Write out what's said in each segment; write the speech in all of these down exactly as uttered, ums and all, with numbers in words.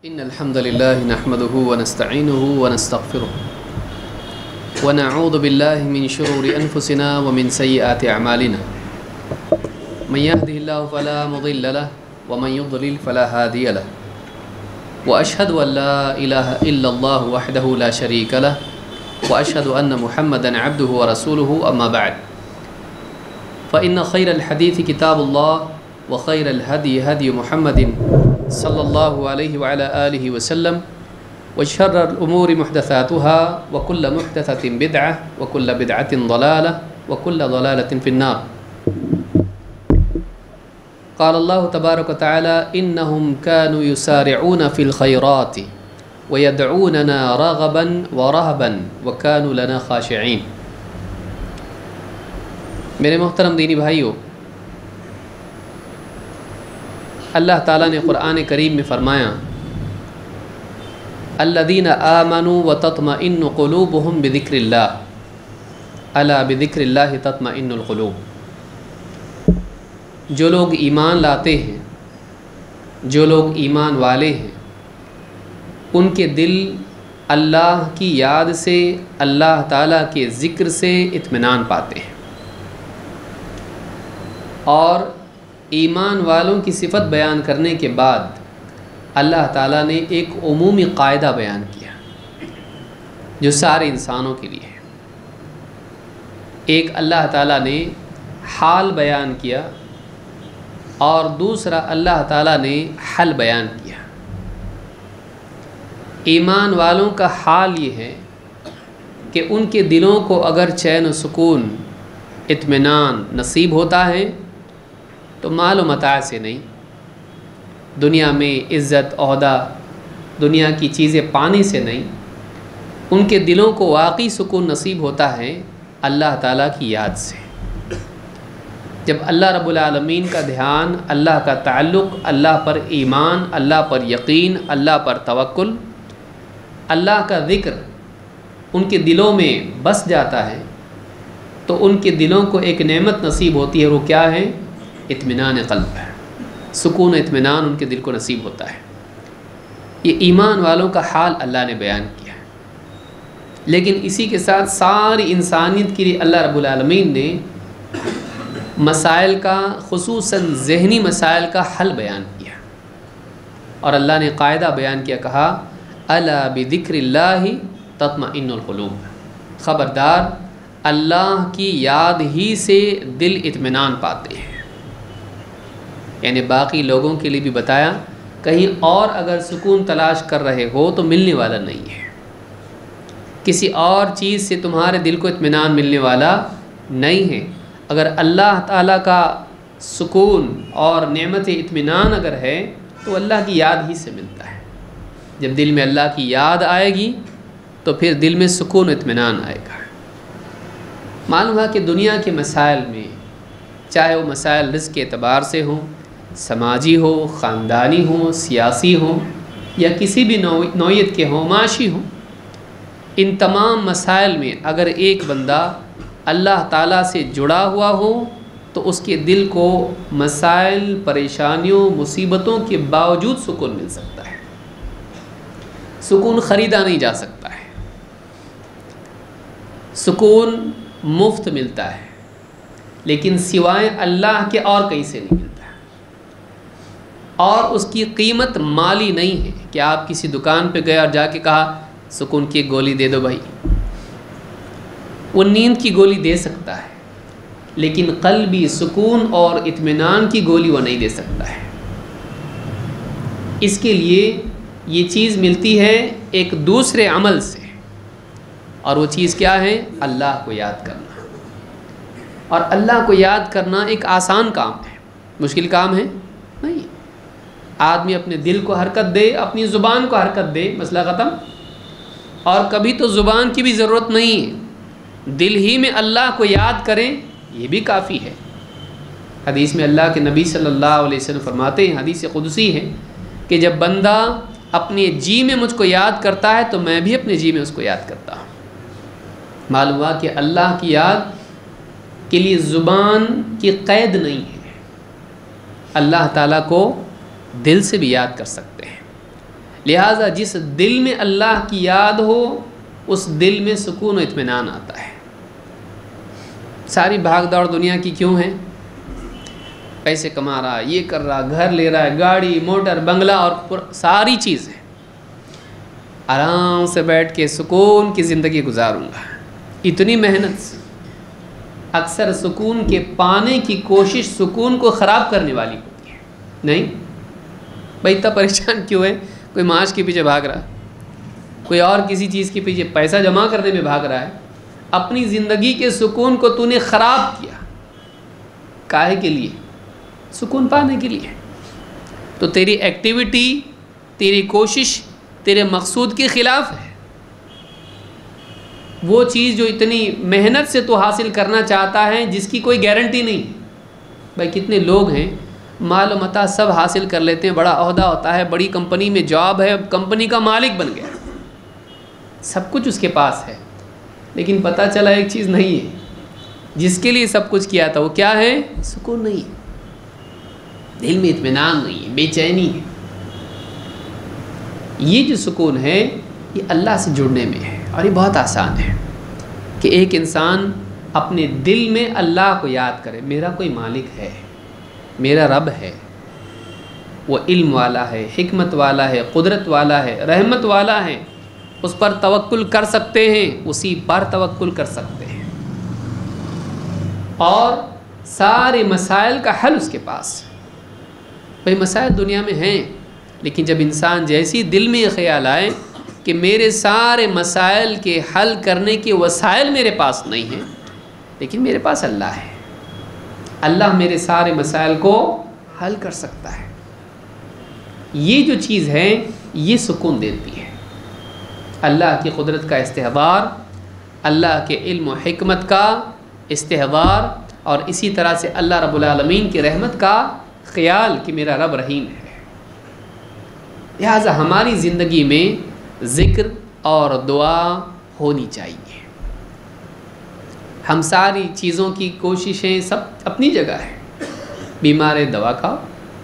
إن الحمد لله نحمده ونستعينه ونستغفره ونعوذ بالله من شرور أنفسنا ومن سيئات أعمالنا من يهده الله فلا مضل له ومن يضلل فلا هادي له وأشهد أن لا إله إلا الله وحده لا شريك له وأشهد أن محمدا عبده ورسوله أما بعد فإن خير الحديث كتاب الله وخير الهدي هدي محمد صلى الله عليه وعلى آله وسلم وشر الأمور محدثاتها وكل محدثة بدعة وكل بدعة ضلالة وكل ضلالة في النار. قال الله تبارك وتعالى إنهم كانوا يسارعون في الخيرات ويدعوننا رغبا ورهبا وكانوا لنا خاشعين. میرے محترم دینی بھائیوں، اللہ تعالیٰ نے قرآن کریم میں فرمایا الذین آمنوا وتطمئن قلوبهم بذکر اللہ الا بذکر اللہ تطمئن القلوب. جو لوگ ایمان لاتے ہیں، جو لوگ ایمان والے ہیں، ان کے دل اللہ کی یاد سے، اللہ تعالیٰ کے ذکر سے اطمینان پاتے ہیں. اور ایمان والوں کی صفت بیان کرنے کے بعد اللہ تعالیٰ نے ایک عمومی قاعدہ بیان کیا جو سارے انسانوں کے لیے ہے. ایک اللہ تعالیٰ نے حال بیان کیا اور دوسرا اللہ تعالیٰ نے حل بیان کیا. ایمان والوں کا حال یہ ہے کہ ان کے دلوں کو اگر چین و سکون، اطمینان نصیب ہوتا ہے تو مال و متاع سے نہیں، دنیا میں عزت عہدہ، دنیا کی چیزیں پانے سے نہیں، ان کے دلوں کو واقعی سکون نصیب ہوتا ہے اللہ تعالیٰ کی یاد سے. جب اللہ رب العالمین کا دھیان، اللہ کا تعلق، اللہ پر ایمان، اللہ پر یقین، اللہ پر توکل، اللہ کا ذکر ان کے دلوں میں بس جاتا ہے تو ان کے دلوں کو ایک نعمت نصیب ہوتی ہے. وہ کیا ہے؟ اطمینان قلب ہے. سکون و اطمینان ان کے دل کو نصیب ہوتا ہے. یہ ایمان والوں کا حال اللہ نے بیان کیا ہے. لیکن اسی کے ساتھ ساری انسانیت کے لیے اللہ رب العالمین نے مسائل کا، خصوصاً ذہنی مسائل کا حل بیان کیا. اور اللہ نے قاعدہ بیان کیا، کہا الا بذکر اللہ تطمئن القلوب. خبردار، اللہ کی یاد ہی سے دل اطمینان پاتے ہیں. یعنی باقی لوگوں کے لیے بھی بتایا، کہیں اور اگر سکون تلاش کر رہے ہو تو ملنے والا نہیں ہے. کسی اور چیز سے تمہارے دل کو اطمینان ملنے والا نہیں ہے. اگر اللہ تعالیٰ کا سکون اور نعمت اطمینان اگر ہے تو اللہ کی یاد ہی سے ملتا ہے. جب دل میں اللہ کی یاد آئے گی تو پھر دل میں سکون و اطمینان آئے گا. معلوم ہے کہ دنیا کے مسائل میں، چاہے وہ مسائل رزق کے اعتبار سے ہوں، سماجی ہو، خاندانی ہوں، سیاسی ہوں، یا کسی بھی نوعیت کے ہوں، معاشی ہوں، ان تمام مسائل میں اگر ایک بندہ اللہ تعالیٰ سے جڑا ہوا ہو تو اس کے دل کو مسائل، پریشانیوں، مصیبتوں کے باوجود سکون مل سکتا ہے. سکون خریدا نہیں جا سکتا ہے. سکون مفت ملتا ہے، لیکن سوائے اللہ کے اور کہیں سے نہیں ملتا. اور اس کی قیمت مالی نہیں ہے کہ آپ کسی دکان پہ گئے اور جا کے کہا سکون کی گولی دے دو بھائی. وہ نیند کی گولی دے سکتا ہے، لیکن قلبی سکون اور اطمینان کی گولی وہ نہیں دے سکتا ہے. اس کے لیے یہ چیز ملتی ہے ایک دوسرے عمل سے، اور وہ چیز کیا ہے؟ اللہ کو یاد کرنا. اور اللہ کو یاد کرنا ایک آسان کام ہے، مشکل کام ہے نہیں. آدمی اپنے دل کو حرکت دے، اپنی زبان کو حرکت دے، مسئلہ ختم. اور کبھی تو زبان کی بھی ضرورت نہیں ہے، دل ہی میں اللہ کو یاد کریں، یہ بھی کافی ہے. حدیث میں اللہ کے نبی صلی اللہ علیہ وسلم فرماتے ہیں، حدیث قدسی ہے، کہ جب بندہ اپنے جی میں مجھ کو یاد کرتا ہے تو میں بھی اپنے جی میں اس کو یاد کرتا ہوں. معلوم ہوا کہ اللہ کی یاد کے لیے زبان کی قید نہیں ہے. اللہ تعالیٰ کو دل سے بھی یاد کر سکتے ہیں. لہٰذا جس دل میں اللہ کی یاد ہو اس دل میں سکون و اطمینان آتا ہے۔ ساری بھاگ دوڑ دنیا کی کیوں ہے؟ پیسے کما رہا ہے، یہ کر رہا، گھر لے رہا ہے، گاڑی موٹر بنگلہ اور ساری چیزیں، آرام سے بیٹھ کے سکون کی زندگی گزاروں گا، اتنی محنت سے۔ اکثر سکون کے پانے کی کوشش سکون کو خراب کرنے والی ہوتی ہے۔ نہیں بھائی اتنا پریشان کیوں ہے؟ کوئی معاش کے پیچھے بھاگ رہا ہے، کوئی اور کسی چیز کے پیچھے پیسہ جمع کرنے میں بھاگ رہا ہے، اپنی زندگی کے سکون کو تو نے خراب کیا۔ کاہے کے لیے؟ سکون پانے کے لیے۔ تو تیری ایکٹیویٹی، تیری کوشش تیرے مقصود کے خلاف ہے۔ وہ چیز جو اتنی محنت سے تو حاصل کرنا چاہتا ہے جس کی کوئی گارنٹی نہیں۔ بھائی کتنے لوگ ہیں مال و متاع سب حاصل کر لیتے ہیں، بڑا عہدہ ہوتا ہے، بڑی کمپنی میں جاب ہے، کمپنی کا مالک بن گیا، سب کچھ اس کے پاس ہے، لیکن پتہ چلا ایک چیز نہیں ہے، جس کے لیے سب کچھ کیا تھا وہ کیا ہے؟ سکون نہیں ہے، دل میں اطمینان نہیں ہے، بے چینی ہے۔ یہ جو سکون ہے یہ اللہ سے جڑنے میں ہے، اور یہ بہت آسان ہے کہ ایک انسان اپنے دل میں اللہ کو یاد کرے، میرا کوئی مالک ہے، میرا رب ہے، وہ علم والا ہے، حکمت والا ہے، قدرت والا ہے، رحمت والا ہے، اس پر توکل کر سکتے ہیں، اسی پر توکل کر سکتے ہیں، اور سارے مسائل کا حل اس کے پاس۔ بھئی مسائل دنیا میں ہیں، لیکن جب انسان جیسی دل میں یہ خیال آئے کہ میرے سارے مسائل کے حل کرنے کے وسائل میرے پاس نہیں ہیں، لیکن میرے پاس اللہ ہے، اللہ میرے سارے مسائل کو حل کر سکتا ہے، یہ جو چیز ہے یہ سکون دیتی ہے۔ اللہ کی قدرت کا استحضار، اللہ کے علم و حکمت کا استحضار، اور اسی طرح سے اللہ رب العالمین کی رحمت کا خیال کہ میرا رب رحیم ہے۔ لہٰذا ہماری زندگی میں ذکر اور دعا ہونی چاہیے۔ ہم ساری چیزوں کی کوششیں سب اپنی جگہ ہے، بیمار ہے دوا کھاؤ،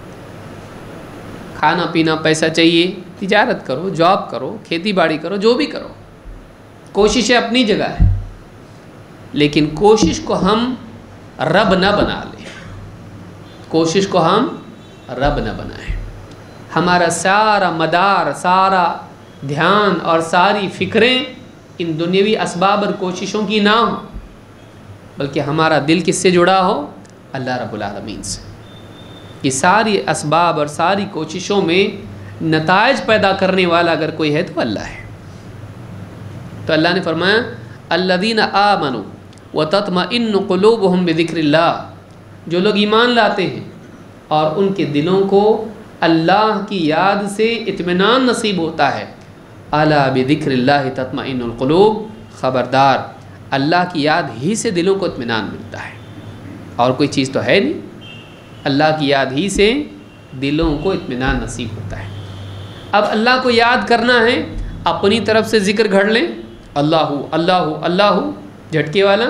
کھانا پینا پیسہ چاہیے تجارت کرو، جاب کرو، کھیتی باڑی کرو، جو بھی کرو، کوششیں اپنی جگہ ہے، لیکن کوشش کو ہم رب نہ بنا لیں، کوشش کو ہم رب نہ بنائیں، ہمارا سارا مدار، سارا دھیان اور ساری فکریں ان دنیاوی اسباب اور کوششوں کی نہ ہوں، بلکہ ہمارا دل کس سے جڑا ہو؟ اللہ رب العالمین سے۔ یہ ساری اسباب اور ساری کوششوں میں نتائج پیدا کرنے والا اگر کوئی ہے تو اللہ ہے۔ تو اللہ نے فرمایا الذین آمنوا وتطمئن قلوبہم بذکر اللہ، جو لوگ ایمان لاتے ہیں اور ان کے دلوں کو اللہ کی یاد سے اطمینان نصیب ہوتا ہے، الا بذکر اللہ تطمئن القلوب، خبردار اللہ کی یاد ہی سے دلوں کو اطمینان ملتا ہے، اور کوئی چیز تو ہے نہیں، اللہ کی یاد ہی سے دلوں کو اطمینان نصیب ہوتا ہے۔ اب اللہ کو یاد کرنا ہے، اپنی طرف سے ذکر گھڑ لیں، اللہ اللہ اللہ جھٹکے والا۔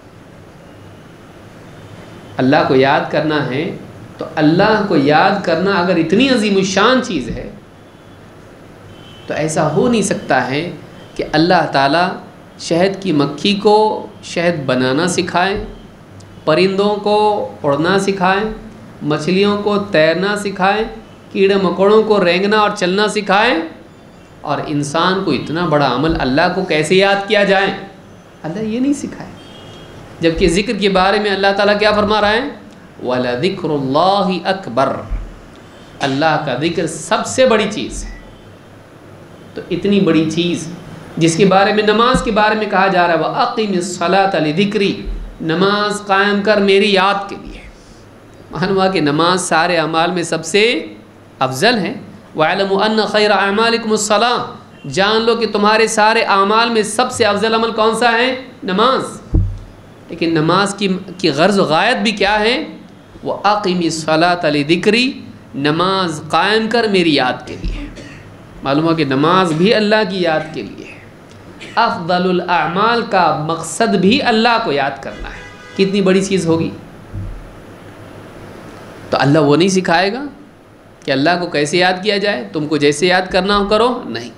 اللہ کو یاد کرنا ہے تو اللہ کو یاد کرنا اگر اتنی عظیم الشان چیز ہے تو ایسا ہو نہیں سکتا ہے کہ اللہ تعالیٰ شہد کی مکھی کو شہد بنانا سکھائے، پرندوں کو اڑنا سکھائے، مچھلیوں کو تیرنا سکھائے، کیڑے مکوڑوں کو رینگنا اور چلنا سکھائے، اور انسان کو اتنا بڑا عمل اللہ کو کیسے یاد کیا جائے؟ اللہ یہ نہیں سکھائے۔ جبکہ ذکر کے بارے میں اللہ تعالیٰ کیا فرما رہا ہے؟ وَلَذِكْرُ اللَّهِ أَكْبَرُ، اللہ کا ذکر سب سے بڑی چیز ہے۔ تو اتنی بڑی چیز جس کے بارے میں نماز کے بارے میں کہا جا رہا ہے وَأَقِمِ الصَّلَاةَ لِذِكْرِي، نماز قائم کر میری یاد کے لیے۔ معلوم ہوا کہ نماز سارے اعمال میں سب سے افضل ہے۔ وَاعْلَمُوا أَنَّ خَيْرَ أَعْمَالِكُمُ الصَّلَاةُ، جان لو کہ تمہارے سارے اعمال میں سب سے افضل عمل کون سا ہے؟ نماز۔ لیکن نماز کی کی غرض و غایت بھی کیا ہے؟ وَأَقِمِ الصَّلَاةَ لِذِكْرِي، نماز قائم کر میری یاد کے لیے۔ معلوم ہوا کہ نماز بھی اللہ کی یاد کے لیے ہے۔ افضل الاعمال کا مقصد بھی اللہ کو یاد کرنا ہے۔ کتنی بڑی چیز ہوگی؟ تو اللہ وہ نہیں سکھائے گا؟ کہ اللہ کو کیسے یاد کیا جائے، تم کو جیسے یاد کرنا ہو کرو، نہیں۔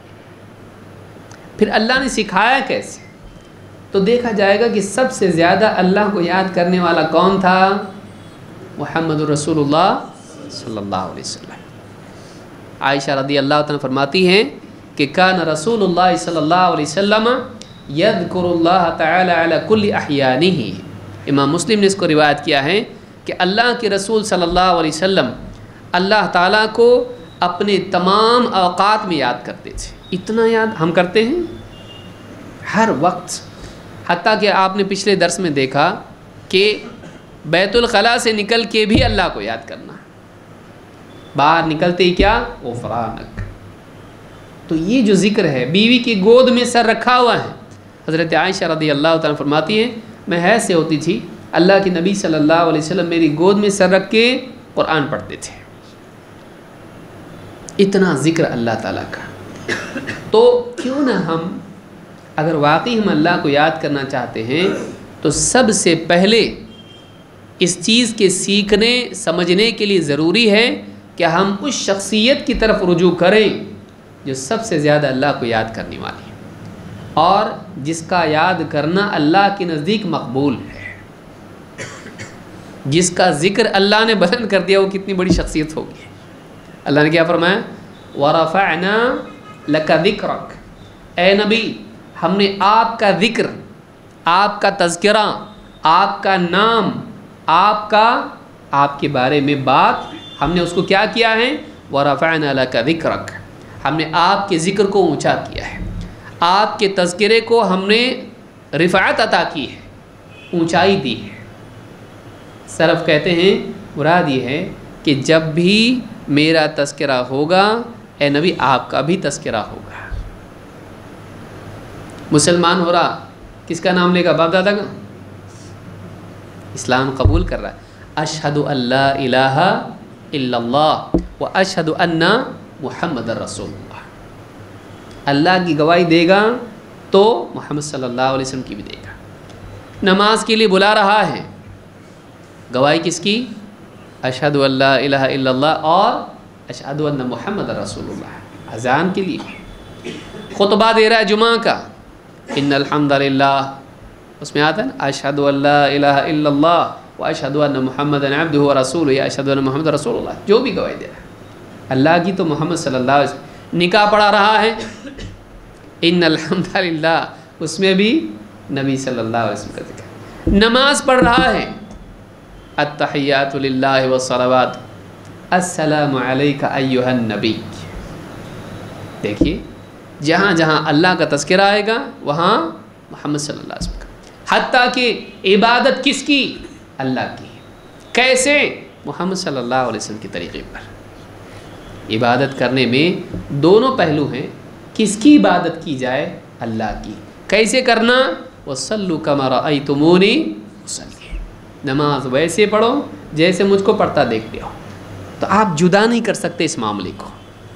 پھر اللہ نے سکھایا کیسے، تو دیکھا جائے گا کہ سب سے زیادہ اللہ کو یاد کرنے والا کون تھا؟ محمد رسول اللہ صلی اللہ علیہ وسلم۔ عائشہ رضی اللہ عنہ فرماتی ہیں کہ کان رسول اللہ صلی اللہ علیہ وسلم یذکر اللہ تعالی علی کل احیانہ، امام مسلم نے اس کو روایت کیا ہے کہ اللہ کے رسول صلی اللہ علیہ وسلم اللہ تعالیٰ کو اپنے تمام اوقات میں یاد کرتے تھے۔ اتنا یاد ہم کرتے ہیں ہر وقت، حتیٰ کہ آپ نے پچھلے درس میں دیکھا کہ بیت الخلاء سے نکل کے بھی اللہ کو یاد کرنا، باہر نکلتے ہی کیا غفرانک۔ تو یہ جو ذکر ہے، بیوی کی گود میں سر رکھا ہوا ہے۔ حضرت عائشہ رضی اللہ تعالیٰ فرماتی ہیں میں حیض سے ہوتی تھی، اللہ کے نبی صلی اللہ علیہ وسلم میری گود میں سر رکھ کے قرآن پڑھتے تھے۔ اتنا ذکر اللہ تعالیٰ کا۔ تو کیوں نہ ہم اگر واقعی ہم اللہ کو یاد کرنا چاہتے ہیں تو سب سے پہلے اس چیز کے سیکھنے سمجھنے کے لیے ضروری ہے کہ ہم اس شخصیت کی طرف رجوع کریں جو سب سے زیادہ اللہ کو یاد کرنے والی ہے اور جس کا یاد کرنا اللہ کے نزدیک مقبول ہے۔ جس کا ذکر اللہ نے بلند کر دیا وہ کتنی بڑی شخصیت ہوگی۔ اللہ نے کیا فرمایا؟ وَرَفَعْنَا لَكَ ذِكْرَكَ، اے نبی ہم نے آپ کا ذکر، آپ کا تذکرہ، آپ کا نام، آپ کا آپ کے بارے میں بات ہم نے اس کو کیا کیا ہے؟ وَرَفَعْنَا لَكَ ذِكْرَكَ، ہم نے آپ کے ذکر کو اونچا کیا ہے، آپ کے تذکرے کو ہم نے رفعت عطا کی ہے، اونچائی دی ہے۔ سلف کہتے ہیں مراد یہ ہے کہ جب بھی میرا تذکرہ ہوگا اے نبی آپ کا بھی تذکرہ ہوگا۔ مسلمان ہو رہا کس کا نام لے گا؟ باپ دادا کا؟ اسلام قبول کر رہا ہے، اشہد ان لا الہ الا اللہ و اشہد ان محمد رسول اللہ، اللہ کی گواہی دے گا تو محمد صلی اللہ علیہ وسلم کی بھی دے گا۔ نماز کے لیے بلا رہا ہے، گواہی کس کی؟ اشہد ان لا الہ الا اللہ اور اشہد ان محمد رسول اللہ۔ اذان کے لیے خطبہ دے رہا ہے جمعہ کا، ان الحمد للہ، اس میں آتا ہے نا اشہد ان لا الہ الا اللہ و اشہد ان محمد عبدہ و رسولہ، یا اشہد ان محمد رسول اللہ، جو بھی گواہی دے رہا ہے اللہ کی تو محمد صلی اللہ علیہ وسلم۔ نکاح پڑھا رہا ہے، ان الحمد للہ، اس میں بھی نبی صلی اللہ علیہ وسلم کا ذکر۔ نماز پڑھ رہا ہے، التحیات للہ والصلوات، السلام علیک ایھا النبی۔ دیکھیے جہاں جہاں اللہ کا تذکرہ آئے گا وہاں محمد صلی اللہ علیہ وسلم کا۔ حتیٰ کہ عبادت کس کی؟ اللہ کی۔ کیسے؟ محمد صلی اللہ علیہ وسلم کے طریقے پر۔ عبادت کرنے میں دونوں پہلو ہیں، کس کی عبادت کی جائے؟ اللہ کی۔ کیسے کرنا؟ وَصَلُّوا كَمَا رَأَيْتُمُونِي أُصَلِّي، نماز ویسے پڑھو جیسے مجھ کو پڑھتا دیکھتے ہو۔ تو آپ جدا نہیں کر سکتے اس معاملے کو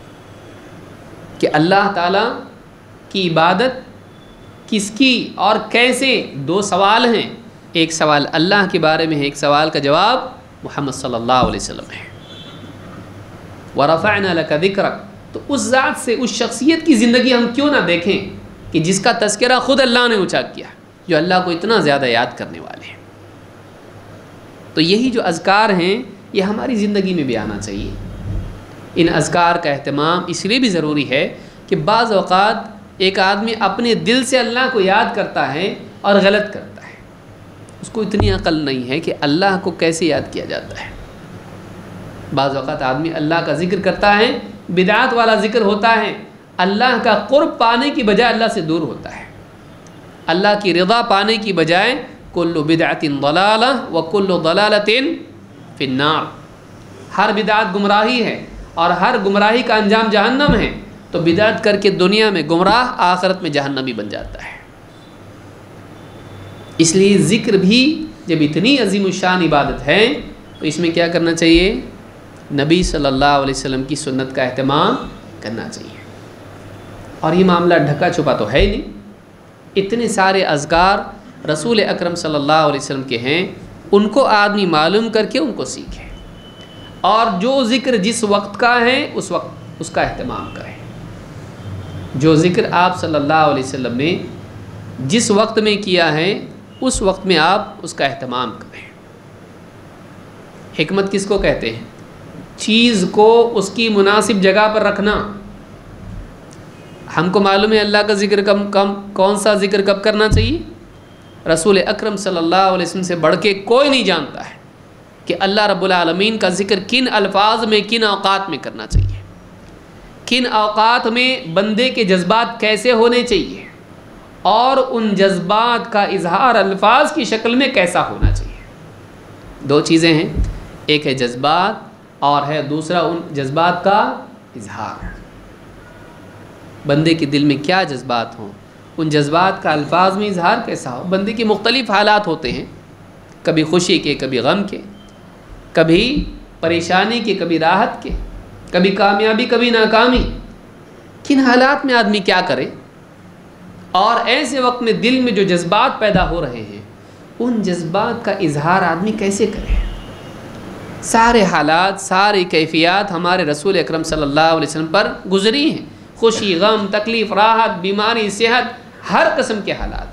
کہ اللہ تعالیٰ کی عبادت کس کی اور کیسے، دو سوال ہیں، ایک سوال اللہ کے بارے میں ہے، ایک سوال کا جواب محمد صلی اللہ علیہ وسلم ہے۔ وَرَفَعْنَا لَكَ ذِكْرَكَ، تو اس ذات سے، اس شخصیت کی زندگی ہم کیوں نہ دیکھیں کہ جس کا تذکرہ خود اللہ نے اونچا کیا، جو اللہ کو اتنا زیادہ یاد کرنے والے ہیں۔ تو یہی جو اذکار ہیں یہ ہماری زندگی میں بھی آنا چاہیے۔ ان اذکار کا اہتمام اس لیے بھی ضروری ہے کہ بعض اوقات ایک آدمی اپنے دل سے اللہ کو یاد کرتا ہے اور غلط کرتا ہے، اس کو اتنی عقل نہیں ہے کہ اللہ کو کیسے یاد کیا جاتا ہے۔ بعض اوقات آدمی اللہ کا ذکر کرتا ہے، بدعات والا ذکر ہوتا ہے، اللہ کا قرب پانے کی بجائے اللہ سے دور ہوتا ہے، اللہ کی رضا پانے کی بجائے کل بدعت ضلالہ و کل ضلالۃ فی النار، ہر بدعت گمراہی ہے اور ہر گمراہی کا انجام جہنم ہے۔ تو بدعت کر کے دنیا میں گمراہ، آخرت میں جہنمی بن جاتا ہے۔ اس لیے ذکر بھی جب اتنی عظیم الشان عبادت ہے تو اس میں کیا کرنا چاہیے؟ نبی صلی اللہ علیہ وسلم کی سنت کا اہتمام کرنا چاہیے۔ اور یہ معاملہ ڈھکا چھپا تو ہے ہی نہیں، اتنے سارے اذکار رسول اکرم صلی اللہ علیہ وسلم کے ہیں، ان کو آدمی معلوم کر کے ان کو سیکھے۔ اور جو ذکر جس وقت کا ہے اس وقت اس کا اہتمام کریں. جو ذکر آپ صلی اللہ علیہ وسلم نے جس وقت میں کیا ہے اس وقت میں آپ اس کا اہتمام کریں. حکمت کس کو کہتے ہیں؟ چیز کو اس کی مناسب جگہ پر رکھنا. ہم کو معلوم ہے اللہ کا ذکر کم کم کون سا ذکر کب کرنا چاہیے. رسول اکرم صلی اللہ علیہ وسلم سے بڑھ کے کوئی نہیں جانتا ہے کہ اللہ رب العالمین کا ذکر کن الفاظ میں کن اوقات میں کرنا چاہیے، کن اوقات میں بندے کے جذبات کیسے ہونے چاہیے، اور ان جذبات کا اظہار الفاظ کی شکل میں کیسا ہونا چاہیے. دو چیزیں ہیں، ایک ہے جذبات اور ہے دوسرا ان جذبات کا اظہار. بندے کے دل میں کیا جذبات ہوں، ان جذبات کا الفاظ میں اظہار کیسا ہو. بندے کے مختلف حالات ہوتے ہیں، کبھی خوشی کے، کبھی غم کے، کبھی پریشانی کے، کبھی راحت کے، کبھی کامیابی کبھی ناکامی. کن حالات میں آدمی کیا کرے، اور ایسے وقت میں دل میں جو جذبات پیدا ہو رہے ہیں ان جذبات کا اظہار آدمی کیسے کرے. سارے حالات، ساری کیفیات ہمارے رسول اکرم صلی اللہ علیہ وسلم پر گزری ہیں. خوشی، غم، تکلیف، راحت، بیماری، صحت، ہر قسم کے حالات،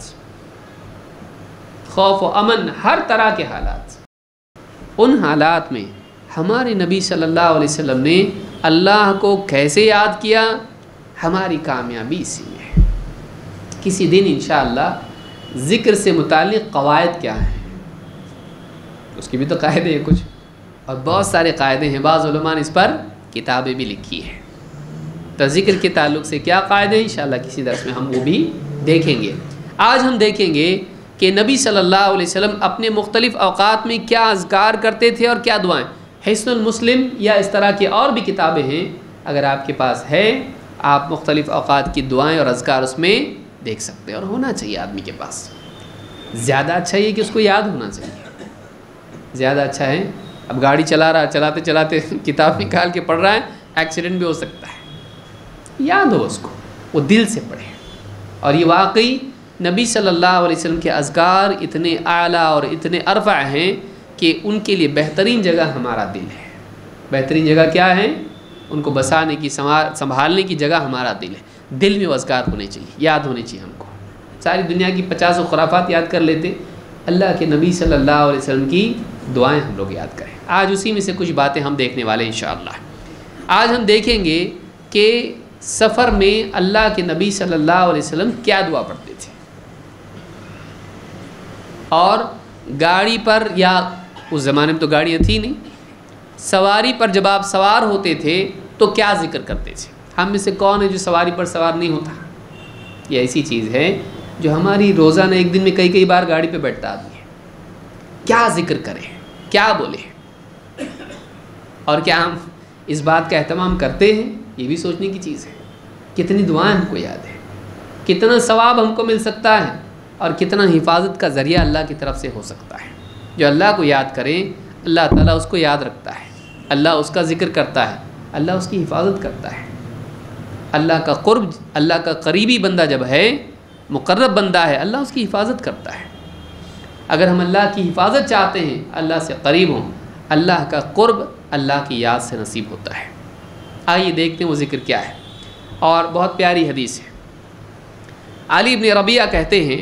خوف و امن، ہر طرح کے حالات. ان حالات میں ہمارے نبی صلی اللہ علیہ وسلم نے اللہ کو کیسے یاد کیا، ہماری کامیابی اسی میں ہے. کسی دن انشاءاللہ ذکر سے متعلق قواعد کیا ہیں اس کی بھی تو قاعدے ہیں کچھ، اور بہت سارے قاعدے ہیں. بعض علماء نے اس پر کتابیں بھی لکھی ہیں. تو ذکر کے تعلق سے کیا قاعدے ہیں انشاءاللہ کسی درس میں ہم وہ بھی دیکھیں گے. آج ہم دیکھیں گے کہ نبی صلی اللہ علیہ وسلم اپنے مختلف اوقات میں کیا اذکار کرتے تھے اور کیا دعائیں. حصن المسلم یا اس طرح کی اور بھی کتابیں ہیں، اگر آپ کے پاس ہے آپ مختلف اوقات کی دعائیں اور اذکار اس میں دیکھ سکتے ہیں. اور ہونا چاہیے آدمی کے پاس. زیادہ اچھا یہ کہ اس کو یاد ہونا چاہیے. زیادہ اچھا ہے اب گاڑی چلا رہا، چلاتے چلاتے کتاب نکال کے پڑھ رہا ہے، ایکسیڈنٹ بھی ہو سکتا ہے. یاد ہو اس کو، وہ دل سے پڑھے. اور یہ واقعی نبی صلی اللہ علیہ وسلم کے اذکار اتنے اعلیٰ اور اتنے ارفع ہیں کہ ان کے لیے بہترین جگہ ہمارا دل ہے. بہترین جگہ کیا ہے؟ ان کو بسانے کی، سنبھالنے کی جگہ ہمارا دل ہے. دل میں وہ اذکار ہونے چاہیے، یاد ہونے چاہیے. ہم کو ساری دنیا کی پچاس خرافات یاد کر لیتے، اللہ کے نبی صلی اللہ علیہ وسلم کی دعائیں ہم لوگ یاد کریں. آج اسی میں سے کچھ باتیں ہم دیکھنے والے ہیں انشاءاللہ. آج ہم دیکھیں گے کہ سفر میں اللہ کے نبی صلی اللہ علیہ وسلم کیا دعا پڑھتے تھے، اور گاڑی پر، یا اس زمانے میں تو گاڑیاں تھیں نہیں، سواری پر جب آپ سوار ہوتے تھے تو کیا ذکر کرتے تھے. ہم میں سے کون ہے جو سواری پر سوار نہیں ہوتا؟ یہ ایسی چیز ہے جو ہماری روزانہ ایک دن میں کئی کئی بار گاڑی پہ بیٹھتا آدمی ہے. کیا ذکر کریں، کیا بولے، اور کیا ہم اس بات کا اہتمام کرتے ہیں؟ یہ بھی سوچنے کی چیز ہے. کتنی دعائیں ہم کو یاد ہیں، کتنا ثواب ہم کو مل سکتا ہے، اور کتنا حفاظت کا ذریعہ اللہ کی طرف سے ہو سکتا ہے. جو اللہ کو یاد کریں اللہ تعالیٰ اس کو یاد رکھتا ہے، اللہ اس کا ذکر کرتا ہے، اللہ اس کی حفاظت کرتا ہے. اللہ کا قرب، اللہ کا قریبی بندہ جب ہے، مقرب بندہ ہے، اللہ اس کی حفاظت کرتا ہے. اگر ہم اللہ کی حفاظت چاہتے ہیں، اللہ سے قریب ہوں، اللہ کا قرب اللہ کی یاد سے نصیب ہوتا ہے. آئیے دیکھتے ہیں وہ ذکر کیا ہے. اور بہت پیاری حدیث ہے. علی بن ربیعہ کہتے ہیں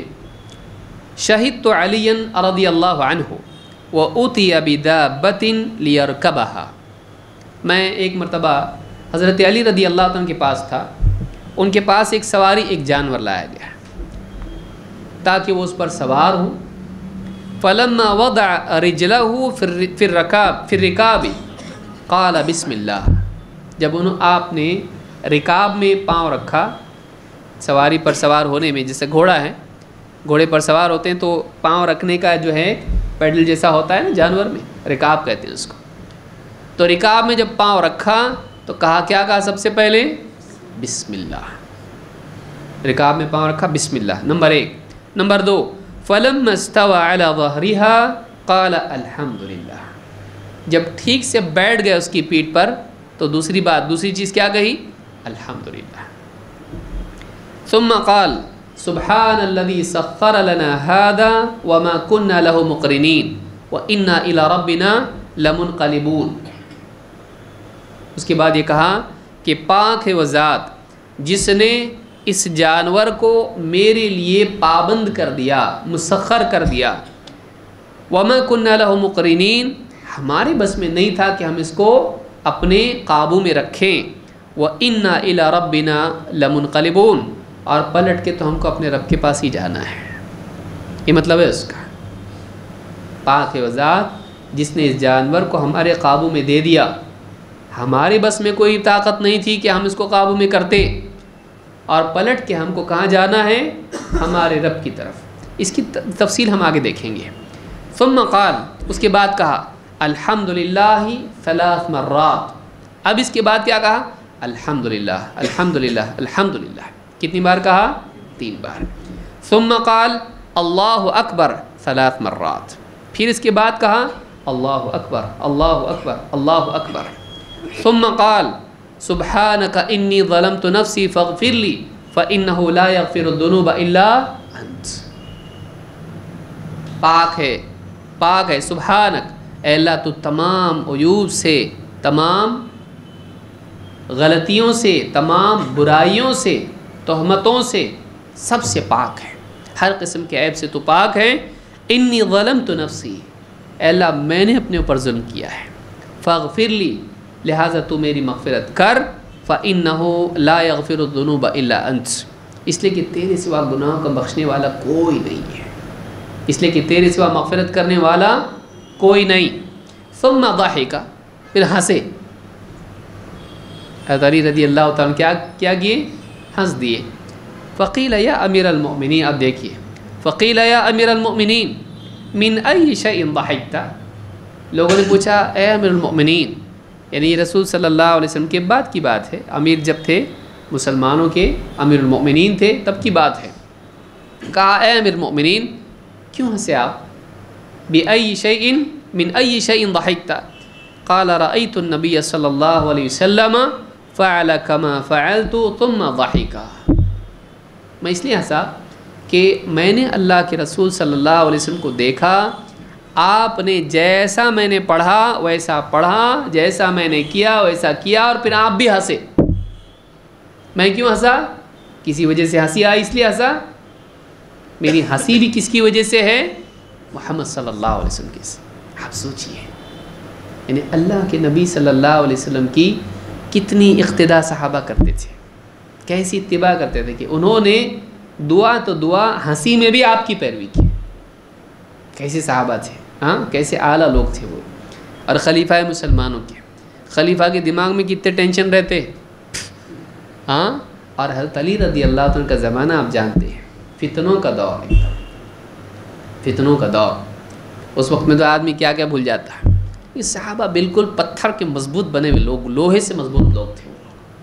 شہدت علی رضی اللہ عنہ وأتی بدابۃ لیرکبھا. میں ایک مرتبہ حضرت علی رضی اللہ عنہ کے پاس تھا. ان کے پاس ایک سواری، ایک جانور لایا گیا تاکہ وہ اس پر سوار ہوں. فلما وضع رجلہ فی الرکاب فی الرکاب قال بسم اللہ. جب انہوں آپ نے رکاب میں پاؤں رکھا، سواری پر سوار ہونے میں، جیسے گھوڑا ہے، گھوڑے پر سوار ہوتے ہیں تو پاؤں رکھنے کا جو ہے پیڈل جیسا ہوتا ہے نا جانور میں، رکاب کہتے ہیں اس کو. تو رکاب میں جب پاؤں رکھا تو کہا، کیا کہا سب سے پہلے؟ بسم اللہ. رکاب میں پاؤں رکھا، بسم اللہ، نمبر ایک. نمبر دو، فلما استوى على ظهرها قال الحمد للہ. جب ٹھیک سے بیٹھ گئے اس کی پیٹھ پر تو دوسری بات، دوسری چیز کیا کہی؟ الحمد للہ. ثم قال سبحان الذي سخر لنا هذا وما كنا له مقرنين وإنا إلى ربنا لمنقلبون. اس کے بعد یہ کہا کہ پاک ہے وہ ذات جس نے اس جانور کو میرے لیے پابند کر دیا، مسخر کر دیا۔ وَمَا كُنَّا لَهُ مُقْرِنِينَ، ہمارے بس میں نہیں تھا کہ ہم اس کو اپنے قابو میں رکھیں۔ وَإِنَّا إِلَىٰ رَبِّنَا لَمُنْقَلِبُونَ، اور پلٹ کے تو ہم کو اپنے رب کے پاس ہی جانا ہے۔ یہ مطلب ہے اس کا، پاک ہے وہ ذات جس نے اس جانور کو ہمارے قابو میں دے دیا۔ ہمارے بس میں کوئی طاقت نہیں تھی کہ ہم اس کو قابو میں کرتے، اور پلٹ کے ہم کو کہاں جانا ہے؟ ہمارے رب کی طرف۔ اس کی تفصیل ہم آگے دیکھیں گے۔ ثم قال، اس کے بعد کہا الحمدللہ ثلاث مرات۔ اب اس کے بعد کیا کہا؟ الحمدللہ الحمدللہ الحمدللہ۔ کتنی بار کہا؟ تین بار۔ ثم قال اللہ اکبر ثلاث مرات۔ پھر اس کے بعد کہا اللہ اکبر اللہ اکبر اللہ اکبر۔ ثم قال سبحانک انی ظلمت نفسی فاغفر لی فانہ لا یغفر الذنوب الا انت۔ پاک ہے، پاک ہے، سبحانک، اے اللہ تو تمام عیوب سے، تمام غلطیوں سے، تمام برائیوں سے، تہمتوں سے، سب سے پاک ہے، ہر قسم کے عیب سے تو پاک ہے۔ انی ظلمت نفسی، اے اللہ میں نے اپنے اوپر ظلم کیا ہے، فاغفر لی، لہٰذا تو میری مغفرت کر، فإنہ لا یغفر الذنوب الا انت، اس لیے کہ تیرے سوا گناہوں کا بخشنے والا کوئی نہیں ہے، اس لیے کہ تیرے سوا مغفرت کرنے والا کوئی نہیں۔ ثم ضحک، پھر ہنسے، حضرت علی رضی اللہ تعالیٰ عنہ کیا کیا کیے؟ ہنس دیے۔ فقیل یا امیر المؤمنین، اب دیکھیے، فقیل یا امیر المؤمنین من ای شیء ضحکت، لوگوں نے پوچھا اے امیر المؤمنین، یعنی یہ رسول صلی اللہ علیہ وسلم کے بعد کی بات ہے، امیر جب تھے، مسلمانوں کے امیر المؤمنین تھے تب کی بات ہے۔ کہا اے امیر المؤمنین کیوں ہنسے آپ؟ بأی شیء من ای شیء ضحکت؟ قال رأیت النبی صلی اللہ علیہ وسلم فعل کما فعلت ثم ضحک، میں اس لیے ہنسا کہ میں نے اللہ کے رسول صلی اللہ علیہ وسلم کو دیکھا، آپ نے جیسا میں نے پڑھا ویسا پڑھا، جیسا میں نے کیا ویسا کیا، اور پھر آپ بھی ہنسے۔ میں کیوں ہنسا؟ کسی وجہ سے ہنسی آئی اس لیے ہنسا۔ میری ہنسی بھی کس کی وجہ سے ہے؟ محمد صلی اللہ علیہ وسلم کی۔ آپ سوچئے، یعنی اللہ کے نبی صلی اللہ علیہ وسلم کی کتنی اقتداء صحابہ کرتے تھے، کیسی اتباع کرتے تھے کہ انہوں نے دعا تو دعا ہنسی میں بھی آپ کی پیروی کی۔ کیسے صحابہ تھے، ہاں کیسے اعلیٰ لوگ تھے وہ، اور خلیفہ مسلمانوں کے، خلیفہ کے دماغ میں کتنے ٹینشن رہتے، ہاں۔ اور حضرت علی رضی اللہ عنہ کا زمانہ آپ جانتے ہیں، فتنوں کا دور، فتنوں کا دور، اس وقت میں تو آدمی کیا کیا بھول جاتا ہے۔ یہ صحابہ بالکل پتھر کے مضبوط بنے ہوئے لوگ، لوہے سے مضبوط لوگ تھے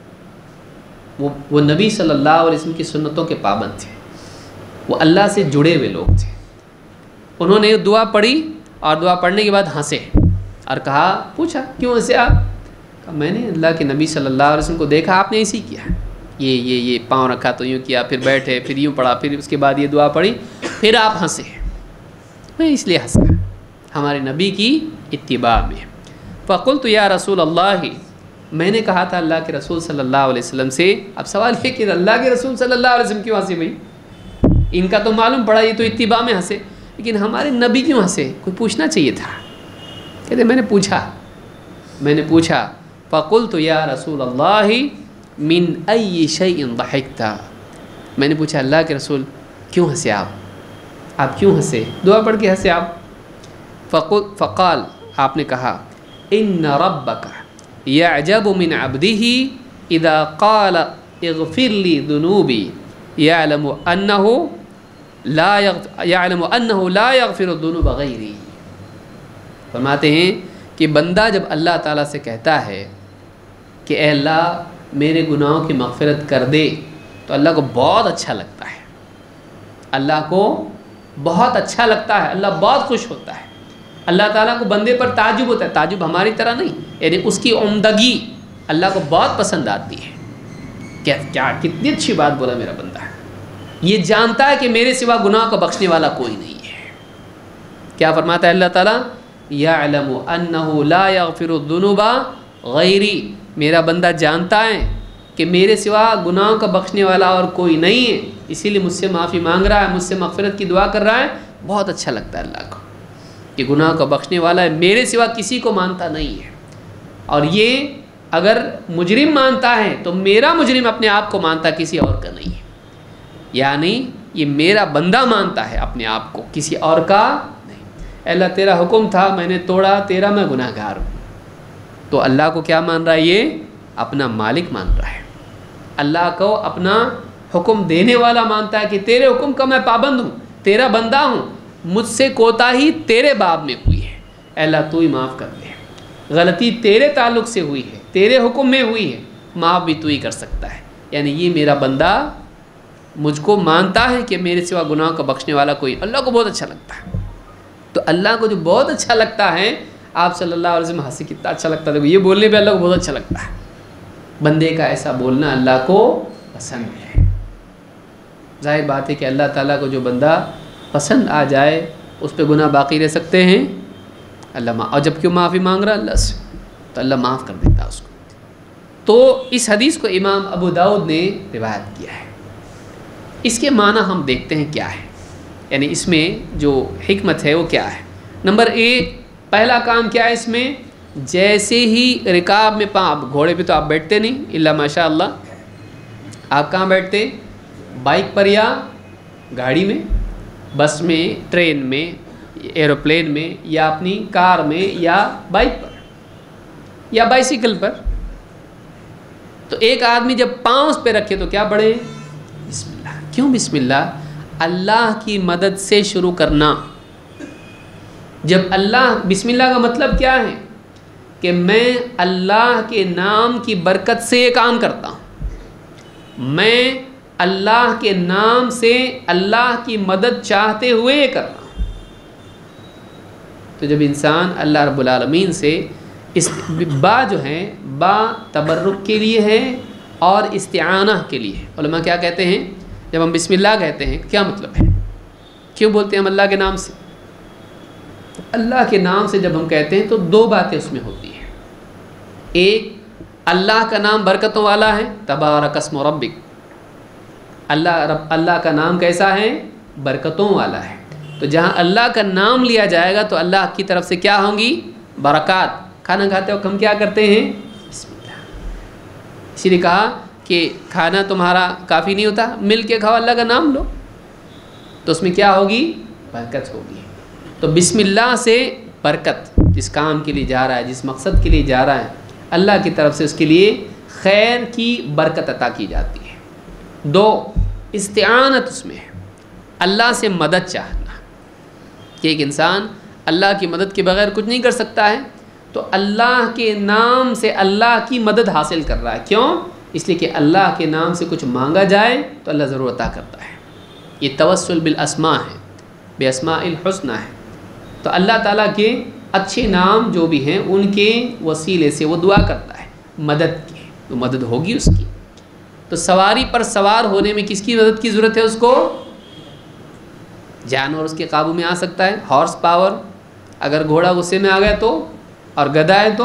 وہ وہ نبی صلی اللہ علیہ وسلم کی سنتوں کے پابند تھے، وہ اللہ سے جڑے ہوئے لوگ تھے۔ انہوں نے دعا پڑھی اور دعا پڑھنے کے بعد ہنسے اور کہا، پوچھا کیوں ہنسے آپ؟ کہا میں نے اللہ کے نبی صلی اللہ علیہ وسلم کو دیکھا، آپ نے ایسے کیا، یہ یہ یہ پاؤں رکھا تو یوں کیا، پھر بیٹھے، پھر یوں پڑھا، پھر اس کے بعد یہ دعا پڑھی، پھر آپ ہنسے۔ میں اس لیے ہنسا ہمارے نبی کی اتباع میں۔ فقلت یا رسول اللہ، میں نے کہا تھا اللہ کے رسول صلی اللہ علیہ وسلم سے، اب سوال یہ کہ اللہ کے رسول صلی اللہ علیہ وسلم کیوں ہنسے بھائی؟ ان کا تو معلوم پڑا یہ تو اتباع میں ہنسے، لیکن ہمارے نبی کیوں ہنسے؟ کوئی پوچھنا چاہیے تھا۔ کہتے میں نے پوچھا میں نے پوچھا فقلت یا رسول اللہ من ای شیء ضحکت، میں نے پوچھا اللہ کے رسول کیوں ہنسے آپ آپ کیوں ہنسے، دعا پڑھ کے ہنسے آپ؟ فقل فقال، آپ نے کہا ان ربک یعجب من عبده اذا قال اغفر لی ذنوبی یعلم انہ لا یعلم انہ لا یغفر الذنوب غیری۔ فرماتے ہیں کہ بندہ جب اللہ تعالیٰ سے کہتا ہے کہ اے اللہ میرے گناہوں کی مغفرت کر دے، تو اللہ کو بہت اچھا لگتا ہے، اللہ کو بہت اچھا لگتا ہے، اللہ بہت خوش ہوتا ہے، اللہ تعالیٰ کو بندے پر تعجب ہوتا ہے، تعجب ہماری طرح نہیں، یعنی اس کی عمدگی اللہ کو بہت پسند آتی ہے۔ کیا کیا کتنی اچھی بات بولا میرا بندہ، یہ جانتا ہے کہ میرے سوا گناہ کو بخشنے والا کوئی نہیں ہے۔ کیا فرماتا ہے اللہ تعالیٰ؟ یعلم انہ لا یغفر الذنوب غیری، میرا بندہ جانتا ہے کہ میرے سوا گناہوں کا بخشنے والا اور کوئی نہیں ہے، اسی لیے مجھ سے معافی مانگ رہا ہے، مجھ سے مغفرت کی دعا کر رہا ہے، بہت اچھا لگتا ہے اللہ کو کہ گناہ کا بخشنے والا ہے، میرے سوا کسی کو مانتا نہیں ہے۔ اور یہ اگر مجرم مانتا ہے تو میرا مجرم اپنے آپ کو مانتا، کسی اور کا نہیں ہے، یعنی یہ میرا بندہ مانتا ہے اپنے آپ کو، کسی اور کا نہیں۔ اللہ تیرا حکم تھا میں نے توڑا، تیرا میں گناہ گار ہوں، تو اللہ کو کیا مان رہا ہے؟ یہ اپنا مالک مان رہا ہے، اللہ کو اپنا حکم دینے والا مانتا ہے کہ تیرے حکم کا میں پابند ہوں، تیرا بندہ ہوں، مجھ سے کوتاہی تیرے باب میں ہوئی ہے، اے اللہ تو ہی معاف کر دے، غلطی تیرے تعلق سے ہوئی ہے، تیرے حکم میں ہوئی ہے، معاف بھی تو ہی کر سکتا ہے۔ یعنی یہ میرا بندہ مجھ کو مانتا ہے کہ میرے سوا گناہ کا بخشنے والا کوئی، اللہ کو بہت اچھا لگتا ہے۔ تو اللہ کو جو بہت اچھا لگتا ہے، آپ صلی اللہ علیہ وسلم ہنسی کتنا اچھا لگتا ہے، یہ بولنے پہ اللہ کو بہت اچھا لگتا ہے، بندے کا ایسا بولنا اللہ کو پسند ہے۔ ظاہر بات ہے کہ اللہ تعالیٰ کو جو بندہ پسند آ جائے اس پہ گناہ باقی رہ سکتے ہیں، اللہ معاف، اور جب کیوں معافی مانگ رہا اللہ سے تو اللہ معاف کر دیتا اس کو۔ تو اس حدیث کو امام ابو داؤد نے روایت کیا ہے۔ اس کے معنی ہم دیکھتے ہیں کیا ہے، یعنی اس میں جو حکمت ہے وہ کیا ہے۔ نمبر ایک، پہلا کام کیا ہے اس میں، جیسے ہی رکاب میں پاؤں، گھوڑے پہ تو آپ بیٹھتے نہیں الا ماشاء اللہ، آپ کہاں بیٹھتے؟ بائک پر یا گاڑی میں، بس میں، ٹرین میں، ایروپلین میں، یا اپنی کار میں، یا بائک پر یا بائیسیکل پر۔ تو ایک آدمی جب پاؤں اس پہ رکھے تو کیا پڑھے؟ بسم اللہ۔ کیوں بسم اللہ؟ اللہ کی مدد سے شروع کرنا۔ جب اللہ، بسم اللہ کا مطلب کیا ہے کہ میں اللہ کے نام کی برکت سے یہ کام کرتا ہوں، میں اللہ کے نام سے اللہ کی مدد چاہتے ہوئے یہ کر رہا ہوں۔ تو جب انسان اللہ رب العالمین سے اس با جو ہے با تبرک کے لیے ہے اور استعانہ کے لیے ہے۔ علماء کیا کہتے ہیں جب ہم بسم اللہ کہتے ہیں کیا مطلب ہے، کیوں بولتے ہیں ہم اللہ کے نام سے؟ اللہ کے نام سے جب ہم کہتے ہیں تو دو باتیں اس میں ہوتی ہیں۔ ایک، اللہ کا نام برکتوں والا ہے، تبارک اسم ربک، اللہ رب اللہ کا نام کیسا ہے؟ برکتوں والا ہے۔ تو جہاں اللہ کا نام لیا جائے گا تو اللہ کی طرف سے کیا ہوں گی؟ برکات۔ کھانا کھاتے وقت ہم کیا کرتے ہیں؟ بسم اللہ۔ اسی لیے کہا کہ کھانا تمہارا کافی نہیں ہوتا، مل کے کھاؤ، اللہ کا نام لو، تو اس میں کیا ہوگی؟ برکت ہوگی۔ تو بسم اللہ سے برکت، جس کام کے لیے جا رہا ہے، جس مقصد کے لیے جا رہا ہے، اللہ کی طرف سے اس کے لیے خیر کی برکت عطا کی جاتی ہے۔ دو، استعانت اس میں ہے، اللہ سے مدد چاہنا، کہ ایک انسان اللہ کی مدد کے بغیر کچھ نہیں کر سکتا ہے، تو اللہ کے نام سے اللہ کی مدد حاصل کر رہا ہے۔ کیوں؟ اس لیے کہ اللہ کے نام سے کچھ مانگا جائے تو اللہ ضرور عطا کرتا ہے۔ یہ توسل بالاسماء ہے، بے اسماء الحسنى ہے۔ تو اللہ تعالیٰ کے اچھے نام جو بھی ہیں ان کے وسیلے سے وہ دعا کرتا ہے مدد کی، تو مدد ہوگی اس کی۔ تو سواری پر سوار ہونے میں کس کی مدد کی ضرورت ہے اس کو؟ جانور اس کے قابو میں آ سکتا ہے، ہارس پاور۔ اگر گھوڑا غصے میں آ گیا تو، اور گدھا ہے تو،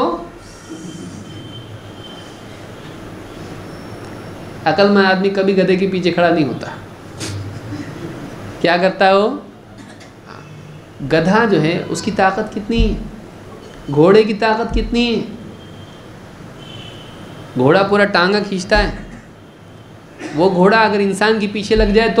عقل مند آدمی کبھی گدھے کے پیچھے کھڑا نہیں ہوتا، کیا کرتا ہے وہ؟ گدھا جو ہے اس کی طاقت کتنی ہے، گھوڑے کی طاقت کتنی ہے؟ گھوڑا پورا ٹانگا کھینچتا ہے، وہ گھوڑا اگر انسان کے پیچھے لگ جائے تو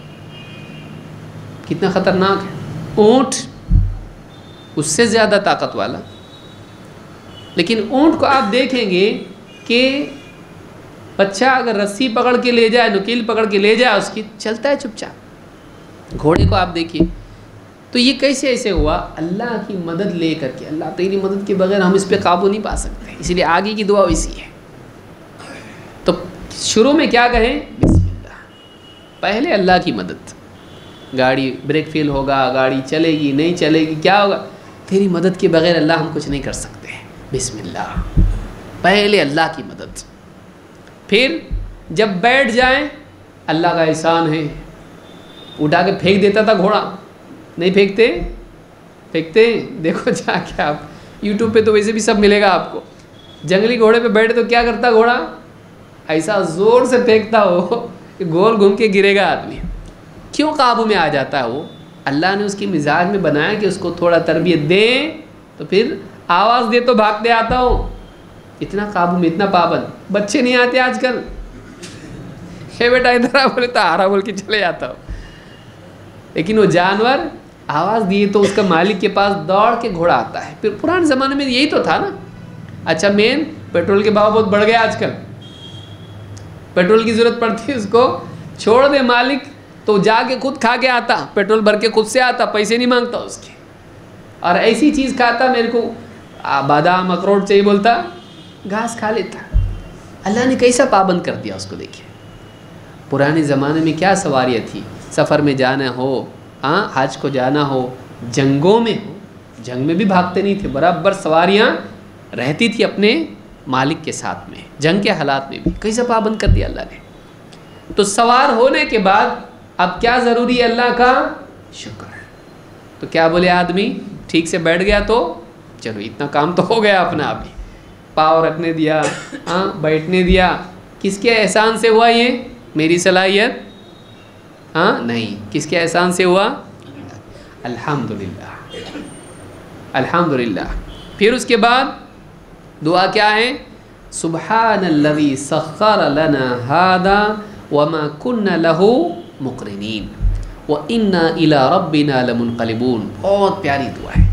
کتنا خطرناک ہے۔ اونٹ اس سے زیادہ طاقت والا، لیکن اونٹ کو آپ دیکھیں گے کہ بچہ اگر رسی پکڑ کے لے جائے، نکیل پکڑ کے لے جائے اس کی، چلتا ہے چپ چاپ۔ گھوڑے کو آپ دیکھیے، تو یہ کیسے ایسے ہوا؟ اللہ کی مدد لے کر کے۔ اللہ تیری مدد کے بغیر ہم اس پہ قابو نہیں پا سکتے، اسی لیے آگے کی دعا اسی ہے۔ تو شروع میں کیا کہیں؟ بسم اللہ، پہلے اللہ کی مدد۔ گاڑی بریک فیل ہوگا، گاڑی چلے گی نہیں چلے گی، کیا ہوگا؟ تیری مدد کے بغیر اللہ ہم کچھ نہیں کر سکتے، بسم اللہ، پہلے اللہ کی مدد۔ پھر جب بیٹھ جائیں، اللہ کا احسان ہے، اٹھا کے پھینک دیتا تھا گھوڑا، نہیں پھینکتے؟ پھینکتے؟ دیکھو جا کے آپ یوٹیوب پہ تو ویسے بھی سب ملے گا آپ کو، जंगली घोड़े पे बैठे तो क्या करता घोड़ा, ऐसा ज़ोर से फेंकता हो कि गोल घूम के गिरेगा आदमी। क्यों काबू में आ जाता है वो? अल्लाह ने उसकी मिजाज में बनाया कि उसको थोड़ा तरबियत दें तो फिर आवाज़ दे तो भागते आता हो। इतना काबू में, इतना पाबंद। बच्चे नहीं आते आजकल, हे बेटा इधर आ बोले तो आ रहा बोल के चले जाता हो। लेकिन वो जानवर आवाज़ दिए तो उसका मालिक के पास दौड़ के घोड़ा आता है। फिर पुराने ज़माने में यही तो था ना। अच्छा मेन पेट्रोल के भाव बहुत बढ़ गए आजकल, पेट्रोल की ज़रूरत पड़ती है उसको, छोड़ दे मालिक तो जाके खुद खा के आता, पेट्रोल भर के खुद से आता, पैसे नहीं मांगता उसके। और ऐसी चीज़ खाता, मेरे को बादाम अखरोट चाहिए बोलता, घास खा लेता। अल्लाह ने कैसा पाबंद कर दिया उसको। देखिए पुराने ज़माने में क्या सवारियाँ थी, सफ़र में जाना हो, हाँ हज को जाना हो, जंगों में हो, जंग में भी भागते नहीं थे, बराबर सवारियाँ रहती थी अपने मालिक के साथ में, जंग के हालात में भी। कैसा पाबंद कर दिया अल्लाह ने। तो सवार होने के बाद अब क्या ज़रूरी है, अल्लाह का शुक्र। तो क्या बोले आदमी, ठीक से बैठ गया तो चलो इतना काम तो हो गया अपना, अभी पाँव रखने दिया, हाँ बैठने दिया, किसके एहसान से हुआ ये, मेरी सलाहियत, हाँ नहीं, किसके एहसान से हुआ, अल्हम्दुलिल्लाह अल्हम्दुलिल्लाह। फिर उसके बाद दुआ क्या है, सुब्हानल्लज़ी सख्खर लना हादा वमा कुन्ना लहू मुक़रिनीन व इन्ना इला रब्बिना लमुनक़लिबून। बहुत प्यारी दुआ है।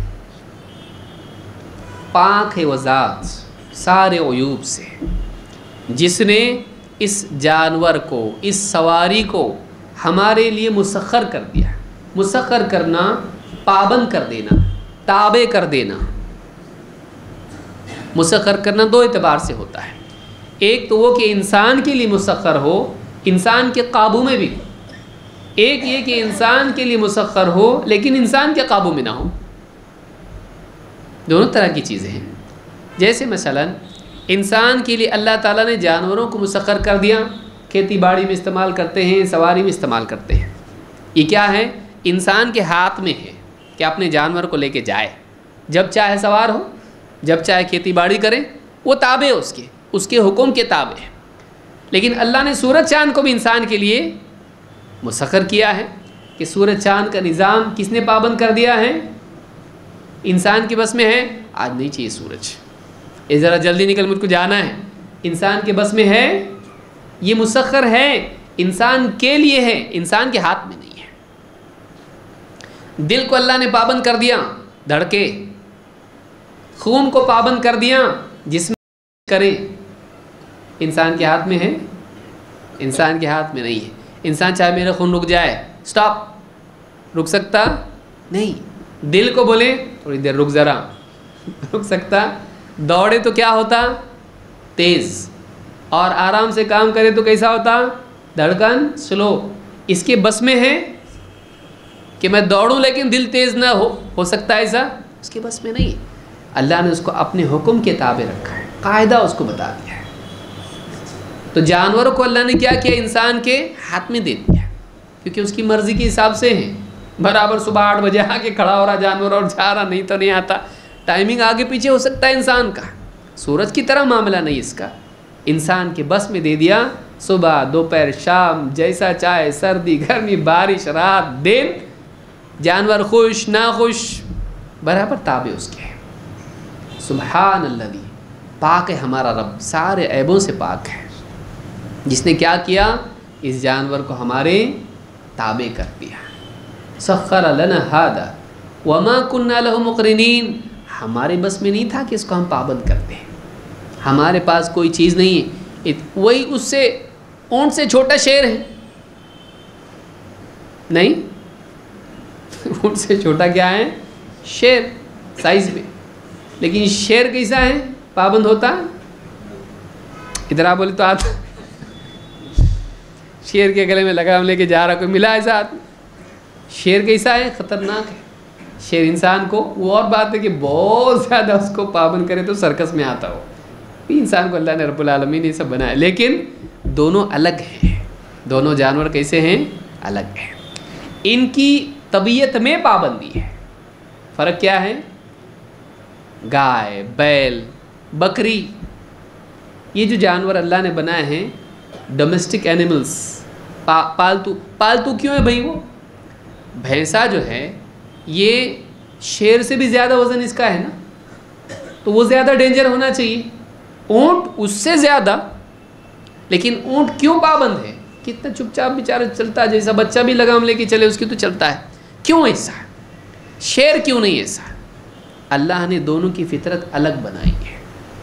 पाक है वो ज़ात सारे अयूब से, जिसने इस जानवर को, इस सवारी को हमारे लिए मुसख्खर कर दिया। मुसख्खर करना, पाबंद कर देना, ताबे कर देना। मुसख्खर करना दो एतबार से होता है। एक तो वो कि इंसान के लिए मुसख्खर हो, इंसान के काबू में भी। एक ये कि इंसान के लिए मुसख्खर हो लेकिन इंसान के काबू में ना हो। दोनों तरह की चीज़ें हैं। जैसे मसलन इंसान के लिए अल्लाह ताला ने जानवरों को मुसख्खर कर दिया, खेती बाड़ी में इस्तेमाल करते हैं, सवारी में इस्तेमाल करते हैं। ये क्या है, इंसान के हाथ में है कि अपने जानवर को लेके जाए, जब चाहे सवार हो, जब चाहे खेती बाड़ी करें, वो ताबे है उसके, उसके हुक्म के ताबे है। लेकिन अल्लाह ने सूरज चाँद को भी इंसान के लिए मुसख्खर किया है कि सूरज चाँद का निज़ाम किसने पाबंद कर दिया है, इंसान के बस में है। आज नहीं चाहिए सूरज, ये ज़रा जल्दी निकल, मुझको जाना है, इंसान के बस में है, ये मुसख्खर है, इंसान के लिए है, इंसान के हाथ में नहीं है। दिल को अल्लाह ने पाबंद कर दिया, धड़के, खून को पाबंद कर दिया, जिसमें करे, इंसान के हाथ में है, इंसान के हाथ में नहीं है। इंसान चाहे मेरा खून रुक जाए, स्टॉप, रुक सकता नहीं। दिल को बोले थोड़ी देर रुक ज़रा, रुक सकता। दौड़े तो क्या होता, तेज़, और आराम से काम करे तो कैसा होता, धड़कन स्लो। इसके बस में है कि मैं दौड़ूं लेकिन दिल तेज़ ना हो, हो सकता है ऐसा, उसके बस में नहीं। अल्लाह ने उसको अपने हुक्म के ताबे रखा है, कायदा उसको बता दिया है। तो जानवरों को अल्लाह ने क्या किया, इंसान के हाथ में दे दिया, क्योंकि उसकी मर्ज़ी के हिसाब से है। बराबर सुबह आठ बजे आके खड़ा हो रहा जानवर और जा रहा, नहीं तो नहीं आता। टाइमिंग आगे पीछे हो सकता है इंसान का, सूरज की तरह मामला नहीं इसका। इंसान के बस में दे दिया, सुबह दोपहर शाम, जैसा चाहे, सर्दी गर्मी बारिश रात दिन, जानवर खुश ना खुश, बराबर ताबे उसके हैं। सुभान अल्लाह, पाक है हमारा रब, सारे ऐबों से पाक है, जिसने क्या किया, इस जानवर को हमारे ताबे कर दिया। सख्खर लना हादा वमा कुन्ना लहू मुक़रिनीन, हमारे बस में नहीं था कि इसको हम पाबंद करते हैं। हमारे पास कोई चीज़ नहीं है, वही उससे ऊंट से छोटा शेर है, नहीं ऊंट से छोटा क्या है, शेर साइज में। लेकिन शेर कैसा है, पाबंद होता, इधर आप बोले तो आता, शेर के गले में लगाम लेके जा रहा, कोई मिला ऐसा आदमी। शेर कैसा है, ख़तरनाक है शेर इंसान को। वो और बात है कि बहुत ज़्यादा उसको पाबंद करे तो सर्कस में आता हो। इंसान को अल्लाह ने रब्बुल आलमीन ये सब बनाया, लेकिन दोनों अलग हैं। दोनों जानवर कैसे हैं, अलग हैं। इनकी तबीयत में पाबंदी है। फ़र्क क्या है, गाय बैल बकरी یہ جو جانور اللہ نے بنائے ہیں ڈومیسٹک اینیملس، پا پالتو پالتو کیوں ہے بھائی؟ وہ بھینسا جو ہے یہ شیر سے بھی زیادہ وزن اس کا ہے نا، تو وہ زیادہ ڈینجر ہونا چاہیے، اونٹ اس سے زیادہ، لیکن اونٹ کیوں پابند ہے؟ کتنا چپ چاپ بیچارہ چلتا ہے، جیسا بچہ بھی لگام لے کے چلے اس کی تو چلتا ہے، کیوں ایسا؟ شیر کیوں نہیں ایسا؟ اللہ نے دونوں کی فطرت الگ بنائی ہے۔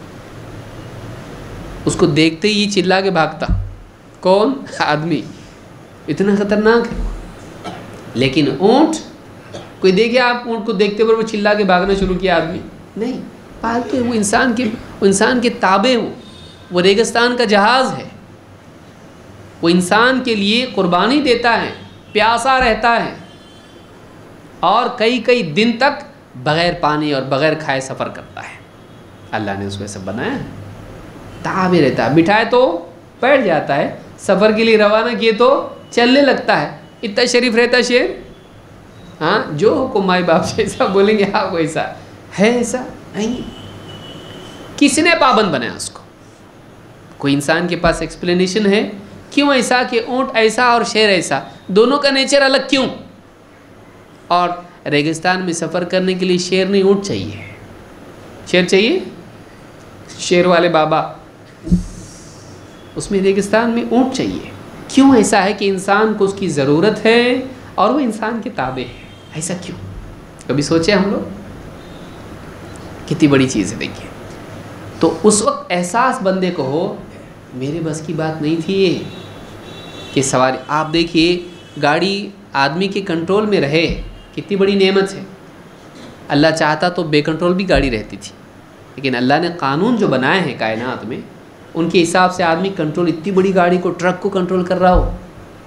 اس کو دیکھتے ہی چلا کے بھاگتا، کون؟ آدمی، اتنا خطرناک ہے۔ لیکن اونٹ، کوئی دیکھے آپ اونٹ کو دیکھتے پر وہ چلا کے بھاگنا شروع کیا؟ آدمی نہیں، پالتے وہ انسان کے انسان کے تابع ہو، وہ ریگستان کا جہاز ہے، وہ انسان کے لیے قربانی دیتا ہے، پیاسا رہتا ہے اور کئی کئی دن تک بغیر پانی اور بغیر کھائے سفر کرتا ہے۔ اللہ نے اس کو ایسا بنایا ہے، تابع رہتا ہے، بٹھائے تو بیٹھ جاتا ہے، سفر کے لیے روانہ کیے تو چلنے لگتا ہے۔ اتنا شریف رہتا ہے شیر، ہاں جو کو مائی باپ جیسا بولیں گے آپ ویسا ہے، ایسا نہیں۔ کس نے پابند بنایا اس کو؟ کوئی انسان کے پاس ایکسپلینیشن ہے کیوں ایسا کہ اونٹ ایسا اور شیر ایسا، دونوں کا نیچر الگ کیوں؟ اور ریگستان میں سفر کرنے کے لیے شیر نہیں اونٹ چاہیے، شیر چاہیے، شیر والے بابا، اس میں ریگستان میں اونٹ چاہیے۔ کیوں ایسا ہے کہ انسان کو اس کی ضرورت ہے اور وہ انسان کے تابع ہے، ایسا کیوں؟ کبھی سوچے ہم لوگ؟ کتنی بڑی چیز ہے دیکھیے۔ تو اس وقت احساس بندے کو ہو میرے بس کی بات نہیں تھی یہ کہ سواری، آپ دیکھیے گاڑی آدمی کے کنٹرول میں رہے، کتنی بڑی نعمت ہے۔ اللہ چاہتا تو بے کنٹرول بھی گاڑی رہتی تھی، لیکن اللہ نے قانون جو بنائے ہیں کائنات میں ان کے حساب سے آدمی کنٹرول، اتنی بڑی گاڑی کو، ٹرک کو کنٹرول کر رہا ہو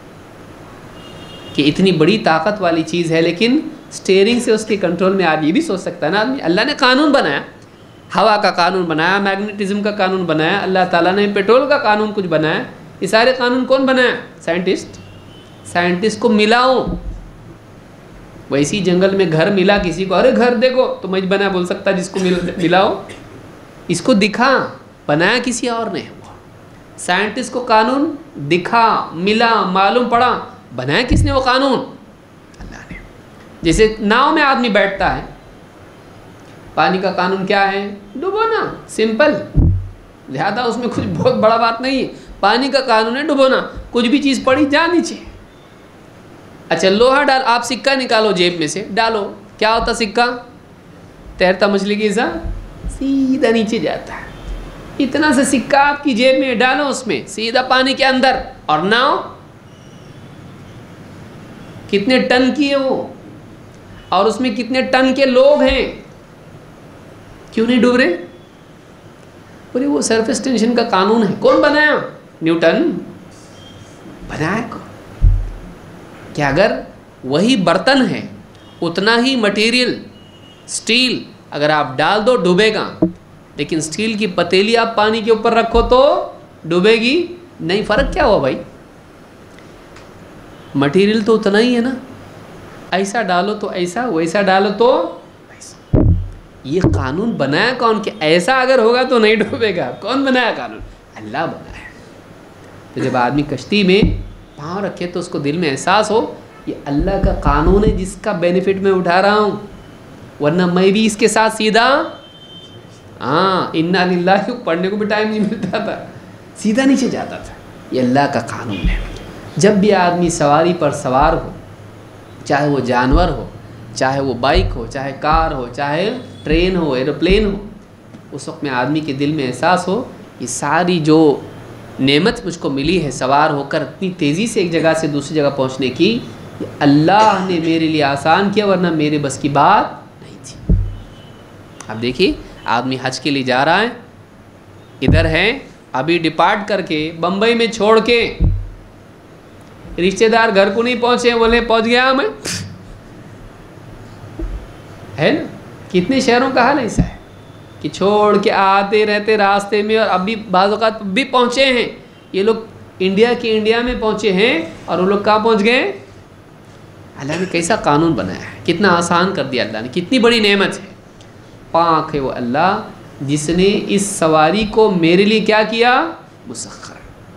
کہ اتنی بڑی طاقت والی چیز ہے، لیکن سٹیئرنگ سے اس کے کنٹرول میں آدمی، یہ بھی سوچ سکتا ہے نا آدمی۔ اللہ نے قانون بنایا، ہوا کا قانون بنایا، میگنیٹزم کا قانون بنایا، اللہ تعالیٰ نے پیٹرول کا قانون کچھ بنایا، یہ سارے قانون کون بنایا؟ سائنٹسٹ۔ سائنٹسٹ کو ملاؤ، ویسی جنگل میں گھر ملا کسی کو، ارے گھر دیکھو تو مجھ بنا بول سکتا جس کو ملاؤ، اس کو دکھا، بنایا کسی اور نے۔ سائنٹسٹ کو قانون دکھا، ملا، معلوم پڑا، بنایا کس نے وہ قانون؟ اللہ نے۔ جیسے ناؤ میں آدمی بیٹھتا ہے، پانی کا قانون کیا ہے؟ ڈبونا، سمپل، زیادہ اس میں کچھ بہت بڑا بات نہیں ہے، پانی کا قانون ہے ڈبونا، کچھ بھی چیز پڑی جا نیچے۔ اچھا لوہا ڈال، آپ سکہ نکالو جیب میں سے ڈالو، کیا ہوتا سکہ؟ تیرتا مچھلی کی ایسا سیدھا نیچے جاتا ہے۔ اتنا سے سکہ آپ کی جیب میں ڈالو، اس میں سیدھا پانی کے اندر، اور ناؤ کتنے ٹن کی ہے وہ، اور اس میں کتنے ٹن کے لوگ ہیں، کیوں نہیں ڈوب رہے؟ بولے وہ سرفیس ٹینشن کا قانون ہے۔ کون بنایا؟ نیوٹن بنایا کو کہ اگر وہی برتن ہے، اتنا ہی مٹیریل سٹیل اگر آپ ڈال دو ڈوبے گا، لیکن سٹیل کی پتیلی آپ پانی کے اوپر رکھو تو ڈوبے گی نہیں۔ فرق کیا ہوا بھائی؟ مٹیریل تو اتنا ہی ہے نا، ایسا ڈالو تو ایسا، ویسا ڈالو تو ایسا۔ یہ قانون بنایا کون کہ ایسا اگر ہوگا تو نہیں ڈوبے گا؟ کون بنایا قانون؟ اللہ بنایا۔ تو جب آدمی کشتی میں پاؤں رکھے تو اس کو دل میں احساس ہو یہ اللہ کا قانون ہے جس کا بینیفٹ میں اٹھا رہا ہوں، ورنہ میں بھی اس کے ساتھ سیدھا ہاں انا للہ پڑھنے کو بھی ٹائم نہیں ملتا تھا، سیدھا نیچے جاتا تھا۔ یہ اللہ کا قانون ہے۔ جب بھی آدمی سواری پر سوار ہو، چاہے وہ جانور ہو، چاہے وہ بائک ہو، چاہے کار ہو، چاہے ٹرین ہو، ایروپلین ہو، اس وقت میں آدمی کے دل میں احساس ہو یہ ساری جو نعمت مجھ کو ملی ہے سوار ہو کر اتنی تیزی سے ایک جگہ سے دوسری جگہ پہنچنے کی، یہ اللہ نے میرے لیے آسان کیا، ورنہ میرے بس کی بات نہیں تھی۔ اب دیکھیے آدمی حج کے لیے جا رہا ہے، ادھر ہے ابھی ڈپارٹ کر کے بمبئی میں چھوڑ کے، رشتہ دار گھر کو نہیں پہنچے، بولے پہنچ گیا میں، ہے نا؟ کتنے شہروں کا حال ایسا ہے کہ چھوڑ کے آتے رہتے راستے میں، اور ابھی بعض اوقات بھی پہنچے ہیں، یہ لوگ انڈیا کے انڈیا میں پہنچے ہیں اور وہ لوگ کہاں پہنچ گئے؟ اللہ نے کیسا قانون بنایا ہے، کتنا آسان کر دیا اللہ نے، کتنی بڑی نعمت ہے۔ پاک ہے وہ اللہ جس نے اس سواری کو میرے لیے کیا کیا؟ مسخر،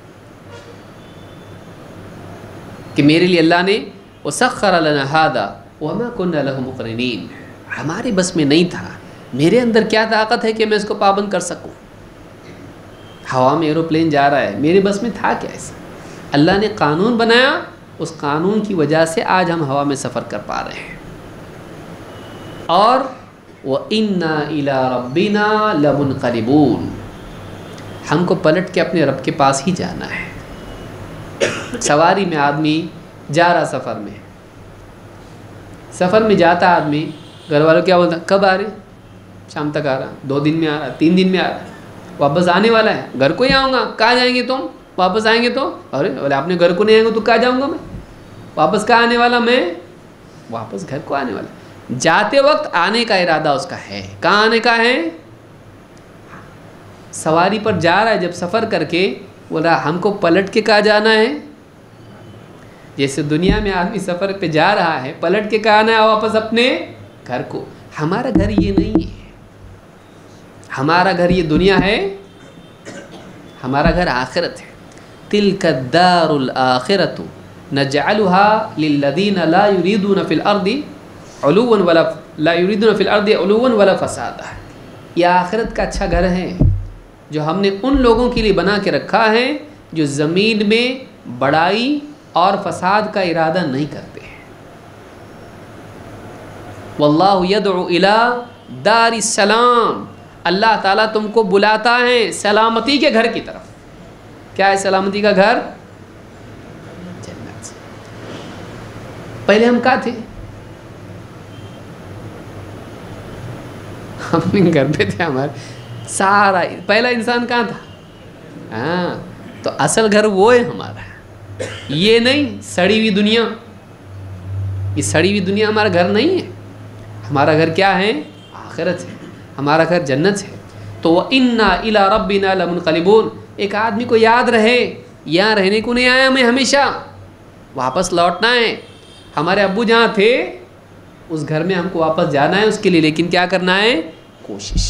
کہ میرے لیے اللہ نے وسخر لنا ھذا وما كنا له مقرنین، ہمارے بس میں نہیں تھا، میرے اندر کیا طاقت ہے کہ میں اس کو پابند کر سکوں؟ ہوا میں ایروپلین جا رہا ہے، میرے بس میں تھا کیا ایسا؟ اللہ نے قانون بنایا، اس قانون کی وجہ سے آج ہم ہوا میں سفر کر پا رہے ہیں۔ اور وَإِنَّا إِلَىٰ رَبِّنَا لَمُنْقَلِبُونَ، ہم کو پلٹ کے اپنے رب کے پاس ہی جانا ہے۔ سواری میں آدمی جا رہا، سفر میں سفر میں جاتا آدمی، گھر والوں کیا بولتا؟ کب آ رہے؟ شام تک آ رہا، دو دن میں آ رہا، تین دن میں آ رہا، واپس آنے والا ہے، گھر کو ہی آؤں گا۔ کہاں جائیں گے تم؟ واپس آئیں گے تو؟ ارے بولے آپ نے گھر کو نہیں آئیں گے تو کہاں جاؤں گا میں؟ واپس کہاں آنے والا میں؟ واپس گھر کو آنے والا۔ جاتے وقت آنے کا ارادہ اس کا ہے، کہاں آنے کا ہے؟ سواری پر جا رہا ہے، جب سفر کر کے بولا ہم کو پلٹ کے کہاں جانا ہے؟ جیسے دنیا میں آدمی سفر پہ جا رہا ہے، پلٹ کے کہاں آنا ہے؟ واپس اپنے گھر کو۔ ہمارا گھر یہ نہیں ہے، ہمارا گھر یہ دنیا ہے، ہمارا گھر آخرت ہے۔ تلک الدار الآخرۃ نجعلها للذین لا یریدون فی الارض علوا ولا لا یریدون فی الارض علوا ولا فسادا، یہ آخرت کا اچھا گھر ہے جو ہم نے ان لوگوں کے لیے بنا کے رکھا ہے جو زمین میں بڑائی اور فساد کا ارادہ نہیں کرتے ہیں۔ واللہ یدعو الی دار السلام، اللہ تعالیٰ تم کو بلاتا ہے سلامتی کے گھر کی طرف۔ کیا ہے سلامتی کا گھر؟ جنت۔ پہلے ہم کہاں تھے؟ ہم گھر پہ تھے، ہمارے سارا پہلا انسان کہاں تھا؟ ہاں، تو اصل گھر وہ ہے ہمارا، یہ نہیں سڑی ہوئی دنیا۔ یہ سڑی ہوئی دنیا ہمارا گھر نہیں ہے، ہمارا گھر کیا ہے؟ آخرت ہے، ہمارا گھر جنت ہے۔ تو وَإِنَّا إِلَىٰ رَبِّنَا لَمُنْقَلِبُونَ، ایک آدمی کو یاد رہے یہاں رہنے کو نہیں آیا میں، ہمیشہ واپس لوٹنا ہے۔ ہمارے ابو جہاں تھے اس گھر میں ہم کو واپس جانا ہے، اس کے لیے لیکن کیا کرنا ہے؟ کوشش۔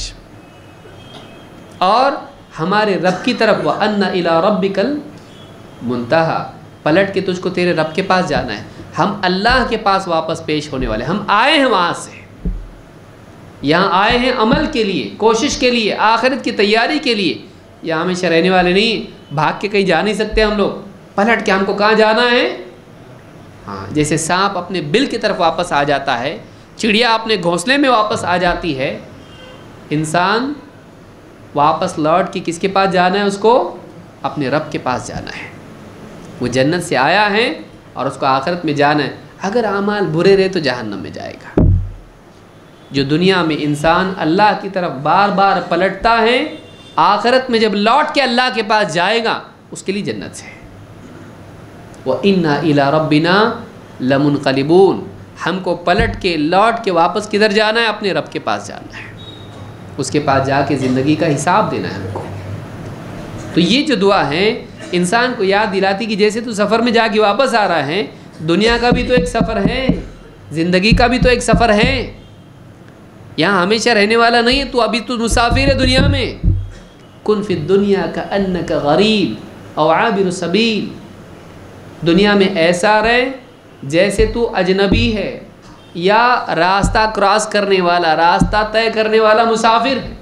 اور ہمارے رب کی طرف وَأَنَّ إِلَىٰ رَبِّكَ الْمُنْتَهَىٰ، پلٹ کے تجھ کو تیرے رب کے پاس جانا ہے۔ ہم اللہ کے پاس واپس پیش ہونے والے، ہم آئے ہیں وہاں سے، یہاں آئے ہیں عمل کے لیے، کوشش کے لیے، آخرت کی تیاری کے لیے، یہاں ہمیشہ رہنے والے نہیں۔ بھاگ کے کہیں جا نہیں سکتے ہم لوگ، پلٹ کے ہم کو کہاں جانا ہے؟ ہاں، جیسے سانپ اپنے بل کی طرف واپس آ جاتا ہے، چڑیا اپنے گھونسلے میں واپس آ جاتی ہے، انسان واپس لوٹ کے کس کے پاس جانا ہے؟ اس کو اپنے رب کے پاس جانا ہے۔ وہ جنت سے آیا ہے اور اس کو آخرت میں جانا ہے۔ اگر اعمال برے رہے تو جہنم میں جائے گا۔ جو دنیا میں انسان اللہ کی طرف بار بار پلٹتا ہے، آخرت میں جب لوٹ کے اللہ کے پاس جائے گا اس کے لیے جنت ہے۔ وَإِنَّا إِلَىٰ رَبِّنَا لَمُنْقَلِبُونَ، ہم کو پلٹ کے لوٹ کے واپس کدھر جانا ہے؟ اپنے رب کے پاس جانا ہے، اس کے پاس جا کے زندگی کا حساب دینا ہے ہم کو۔ تو یہ جو دعا ہے انسان کو یاد دلاتی کہ جیسے تو سفر میں جا کے واپس آ رہا ہے، دنیا کا بھی تو ایک سفر ہے، زندگی کا بھی تو ایک سفر ہے، یہاں ہمیشہ رہنے والا نہیں ہے، تو ابھی تو مسافر ہے دنیا میں۔ کن فی الدنیا کأنک غریب او عابر سبیل، دنیا میں ایسا رہے جیسے تو اجنبی ہے یا راستہ کراس کرنے والا، راستہ طے کرنے والا مسافر ہے۔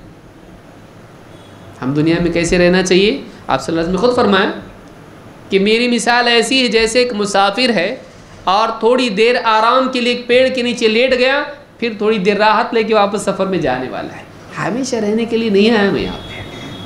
ہم دنیا میں کیسے رہنا چاہیے؟ آپ صلی اللہ علیہ وسلم نے خود فرمایا کہ میری مثال ایسی ہے جیسے ایک مسافر ہے اور تھوڑی دیر آرام کے لیے ایک پیڑ کے نیچے لیٹ گیا، پھر تھوڑی دیر راحت لے کے واپس سفر میں جانے والا ہے، ہمیشہ رہنے کے لیے نہیں آیا میں یہاں پہ۔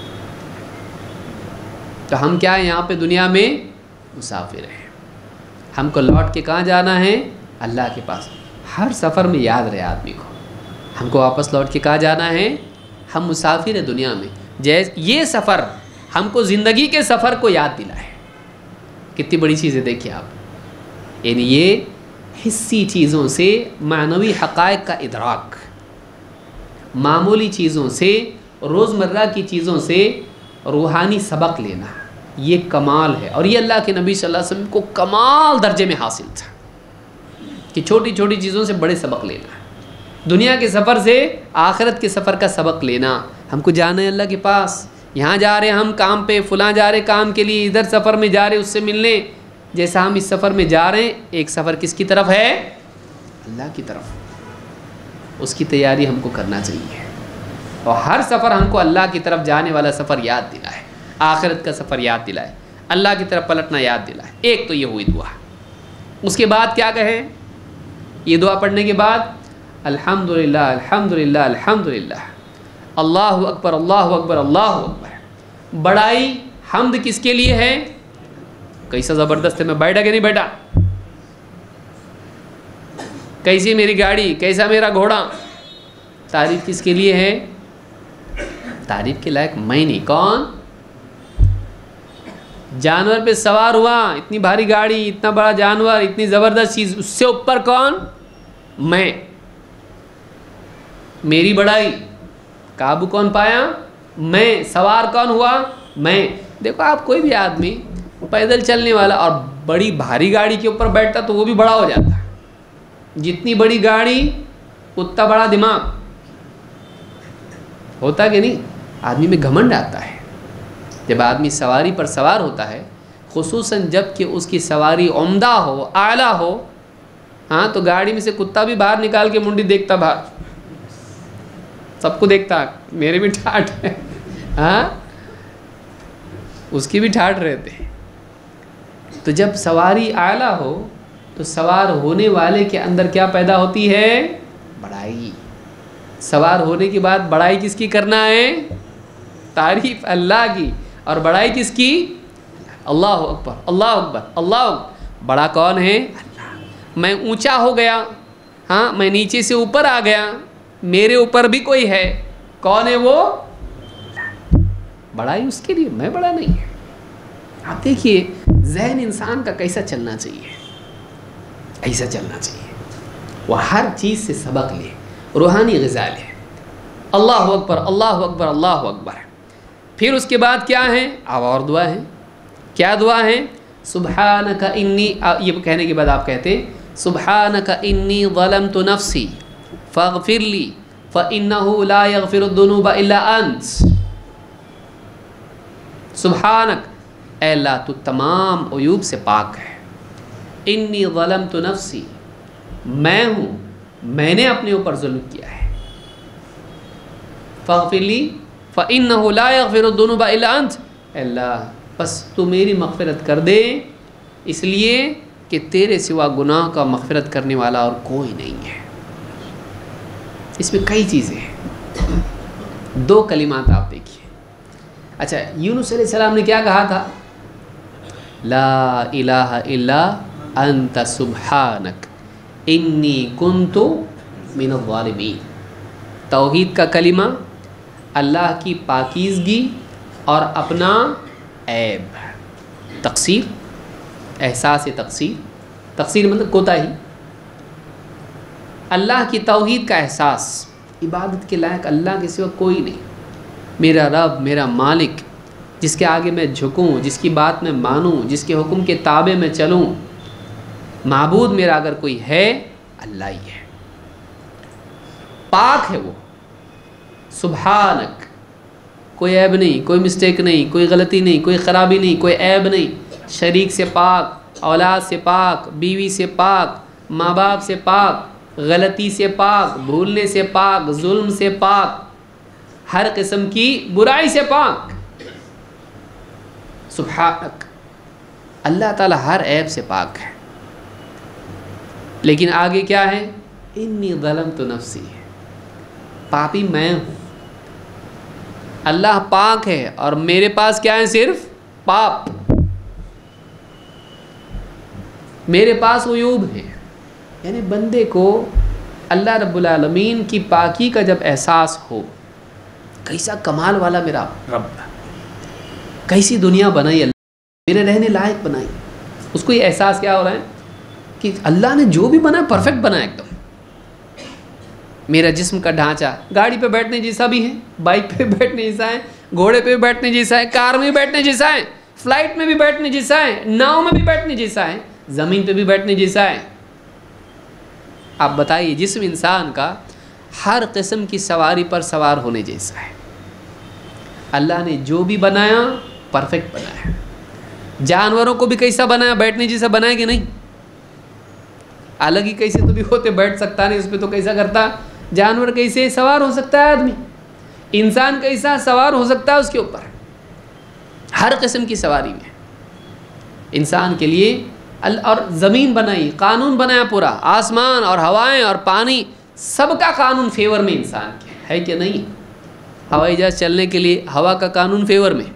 تو ہم کیا ہیں یہاں پہ دنیا میں؟ مسافر ہیں۔ ہم کو لوٹ کے کہاں جانا ہے؟ اللہ کے پاس۔ ہر سفر میں یاد رہے آدمی کو، ہم کو واپس لوٹ کے کہاں جانا ہے؟ ہم مسافر ہیں دنیا میں۔ جیسے یہ سفر ہم کو زندگی کے سفر کو یاد دلائے، کتنی بڑی چیز ہے دیکھیے آپ، یعنی یہ حسی چیزوں سے معنوی حقائق کا ادراک، معمولی چیزوں سے، روزمرہ کی چیزوں سے روحانی سبق لینا، یہ کمال ہے۔ اور یہ اللہ کے نبی صلی اللہ علیہ وسلم کو کمال درجے میں حاصل تھا کہ چھوٹی چھوٹی چیزوں سے بڑے سبق لینا، دنیا کے سفر سے آخرت کے سفر کا سبق لینا، ہم کو جانا ہے اللہ کے پاس، یہاں جا رہے ہم کام پہ، فلاں جا رہے کام کے لیے، ادھر سفر میں جا رہے اس سے ملنے، جیسا ہم اس سفر میں جا رہے ہیں ایک سفر کس کی طرف ہے؟ اللہ کی طرف، اس کی تیاری ہم کو کرنا چاہیے، اور ہر سفر ہم کو اللہ کی طرف جانے والا سفر یاد دلائے، آخرت کا سفر یاد دلائے، اللہ کی طرف پلٹنا یاد دلائے۔ ایک تو یہ ہوئی دعا۔ اس کے بعد کیا کہیں؟ یہ دعا پڑھنے کے بعد الحمدللہ الحمدللہ الحمدللہ، اللہ اکبر اللہ اکبر اللہ اکبر۔ بڑائی حمد کس کے لیے ہے؟ کیسا زبردست ہے، میں بیٹھا کہ نہیں بیٹھا، کیسی میری گاڑی، کیسا میرا گھوڑا، تعریف کس کے لیے ہے؟ تعریف کے لائق میں نہیں، کون؟ جانور پہ سوار ہوا، اتنی بھاری گاڑی، اتنا بڑا جانور، اتنی زبردست چیز، اس سے اوپر کون؟ میں۔ میری بڑائی قابو کون پایا؟ میں۔ سوار کون ہوا؟ میں۔ دیکھو آپ کوئی بھی آدمی پیدل چلنے والا اور بڑی بھاری گاڑی کے اوپر بیٹھتا تو وہ بھی بڑا ہو جاتا، جتنی بڑی گاڑی اتنا بڑا دماغ ہوتا کہ نہیں؟ آدمی میں گھمنڈ آتا ہے جب آدمی سواری پر سوار ہوتا ہے، خصوصاً جب کہ اس کی سواری عمدہ ہو، اعلیٰ ہو، ہاں تو گاڑی میں سے کتا بھی باہر نکال کے منڈی دیکھتا، باہر سب کو دیکھتا، میرے بھی ٹھاٹ ہے، ہاں اس کی بھی ٹھاٹ رہتے ہیں۔ تو جب سواری اعلیٰ ہو تو سوار ہونے والے کے اندر کیا پیدا ہوتی ہے؟ بڑائی۔ سوار ہونے کے بعد بڑائی کس کی کرنا ہے؟ تعریف اللہ کی، اور بڑائی کس کی؟ اللہ اکبر اللہ اکبر اللہ اکبر۔ بڑا کون ہے؟ اللہ۔ میں اونچا ہو گیا، ہاں میں نیچے سے اوپر آ گیا، میرے اوپر بھی کوئی ہے، کون ہے وہ؟ بڑائی اس کے لیے، میں بڑا نہیں ہے۔ آپ دیکھیے ذہن انسان کا کیسا چلنا چاہیے، ایسا چلنا چاہیے، وہ ہر چیز سے سبق لے، روحانی غذا لے۔ اللہ اکبر اللہ اکبر اللہ اکبر۔ پھر اس کے بعد کیا ہے؟ اب اور دعا ہے۔ کیا دعا ہے؟ سبحانک انی، یہ کہنے کے بعد آپ کہتے ہیں سبحانک انی ظلمت نفسی فاغفر لی فإنہ لا یغفر الذنوب الا انت۔ سبحانک، اے اللہ تو تمام عیوب سے پاک ہے، انی ظلمت نفسی، میں ہوں، میں نے اپنے اوپر ظلم کیا ہے، فاغفر لی فإنہ لا یغفر الذنوب الا انت، اے اللہ بس تو میری مغفرت کر دے، اس لیے کہ تیرے سوا گناہ کا مغفرت کرنے والا اور کوئی نہیں ہے۔ اس میں کئی چیزیں ہیں، دو کلمات آپ دیکھیے۔ اچھا، یونس علیہ السلام نے کیا کہا تھا؟ لا الہ الا انت سبحانک انی کنت من الظالمین۔ توحید کا کلمہ، اللہ کی پاکیزگی اور اپنا عیب، تقصیر، احساس تقصیر، تقصیر مطلب کوتاہی، اللہ کی توحید کا احساس، عبادت کے لائق اللہ کے سوا کوئی نہیں، میرا رب، میرا مالک، جس کے آگے میں جھکوں، جس کی بات میں مانوں، جس کے حکم کے تابع میں چلوں، معبود میرا اگر کوئی ہے اللہ ہی ہے، پاک ہے وہ، سبحانک، کوئی عیب نہیں، کوئی مسٹیک نہیں، کوئی غلطی نہیں، کوئی خرابی نہیں، کوئی عیب نہیں، شریک سے پاک، اولاد سے پاک، بیوی سے پاک، ماں باپ سے پاک، غلطی سے پاک، بھولنے سے پاک، ظلم سے پاک، ہر قسم کی برائی سے پاک، سبحانک، اللہ تعالی ہر عیب سے پاک ہے۔ لیکن آگے کیا ہے؟ انی ظلمت نفسی، پاپی میں ہوں، اللہ پاک ہے اور میرے پاس کیا ہے؟ صرف پاپ، میرے پاس عیوب ہیں۔ یعنی بندے کو اللہ رب العالمین کی پاکی کا جب احساس ہو، کیسا کمال والا میرا رب، کیسی دنیا بنائی اللہ، میرے رہنے لائق بنائی، اس کو یہ احساس کیا ہو رہا ہے کہ اللہ نے جو بھی بنا پرفیکٹ بنا، ایک دم میرا جسم کا ڈھانچہ گاڑی پہ بیٹھنے جیسا بھی ہے، بائک پہ بیٹھنے جیسا ہے، گھوڑے پہ بیٹھنے جیسا ہے، کار میں بھی بیٹھنے جیسا ہے، فلائٹ میں بھی بیٹھنے جیسا ہے، ناؤ میں بھی بیٹھنے جیسا ہے، زمین پہ بھی بیٹھنے جیسا ہے۔ آپ بتائیے جسم انسان کا ہر قسم کی سواری پر سوار ہونے جیسا ہے، اللہ نے جو بھی بنایا پرفیکٹ بنایا. جانوروں کو بھی کیسا بنایا؟ بیٹھنے جیسا بنایا کہ نہیں؟ الگ ہی کیسے تو بھی ہوتے، بیٹھ سکتا نہیں اس پہ تو کیسا کرتا. جانور کیسے سوار ہو سکتا ہے آدمی، انسان کیسا سوار ہو سکتا ہے اس کے اوپر. ہر قسم کی سواری میں انسان کے لیے. اور زمین بنائی، قانون بنایا پورا، آسمان اور ہوائیں اور پانی، سب کا قانون فیور میں انسان کے ہے کہ نہیں؟ ہوائی جہاز چلنے کے لیے ہوا کا قانون فیور میں،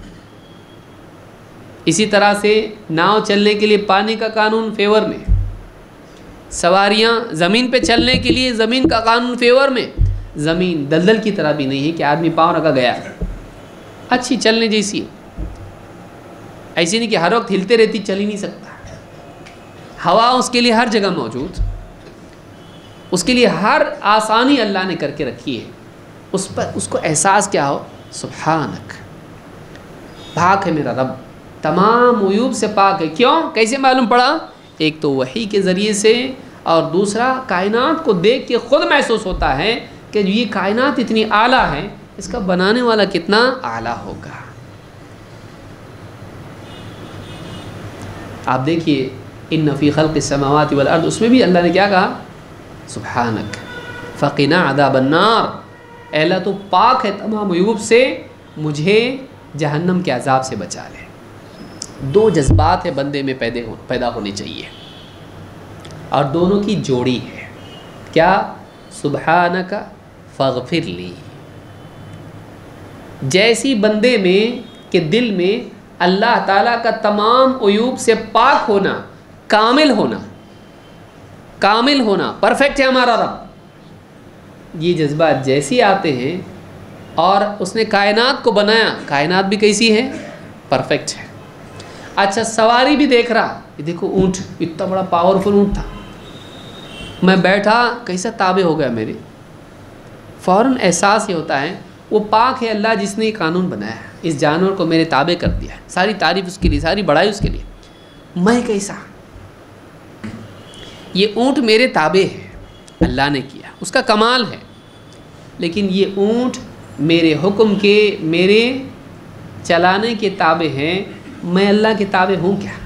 اسی طرح سے ناؤ چلنے کے لیے پانی کا قانون فیور میں، سواریاں زمین پہ چلنے کے لیے زمین کا قانون فیور میں. زمین دلدل کی طرح بھی نہیں ہے کہ آدمی پاؤں رکھا گیا، اچھی چلنے جیسی، ایسی نہیں کہ ہر وقت ہلتے رہتی، چل ہی نہیں سکتا. ہوا اس کے لیے ہر جگہ موجود، اس کے لیے ہر آسانی اللہ نے کر کے رکھی ہے. اس پر اس کو احساس کیا ہو، سبحانک، پاک ہے میرا رب، تمام عیوب سے پاک ہے. کیوں؟ کیسے معلوم پڑا؟ ایک تو وحی کے ذریعے سے، اور دوسرا کائنات کو دیکھ کے خود محسوس ہوتا ہے کہ یہ کائنات اتنی اعلیٰ ہے، اس کا بنانے والا کتنا اعلیٰ ہوگا. آپ دیکھیے ان فی خلق السماوات والارض، اس میں بھی اللہ نے کیا کہا؟ سبحانک فقنا عذاب النار، اے اللہ تو پاک ہے تمام عیوب سے، مجھے جہنم کے عذاب سے بچا لے. دو جذبات ہیں بندے میں پیدا ہونے چاہیے، اور دونوں کی جوڑی ہے. کیا؟ سبحانک فاغفر لی. جیسی بندے میں کہ دل میں اللہ تعالیٰ کا تمام عیوب سے پاک ہونا، کامل ہونا، کامل ہونا، پرفیکٹ ہے ہمارا رب، یہ جذبات جیسی آتے ہیں، اور اس نے کائنات کو بنایا، کائنات بھی کیسی ہے؟ پرفیکٹ ہے. اچھا سواری بھی دیکھ رہا، یہ دیکھو اونٹ، اتنا بڑا پاورفل اونٹ تھا، میں بیٹھا کیسا تابع ہو گیا میرے. فوراً احساس یہ ہوتا ہے وہ پاک ہے اللہ جس نے یہ قانون بنایا ہے، اس جانور کو میرے تابع کر دیا ہے، ساری تعریف اس کے لیے، ساری بڑائی اس کے لیے. میں کیسا؟ یہ اونٹ میرے تابع ہے، اللہ نے کیا، اس کا کمال ہے. لیکن یہ اونٹ میرے حکم کے، میرے چلانے کے تابع ہیں، میں اللہ کے تابع ہوں کیا؟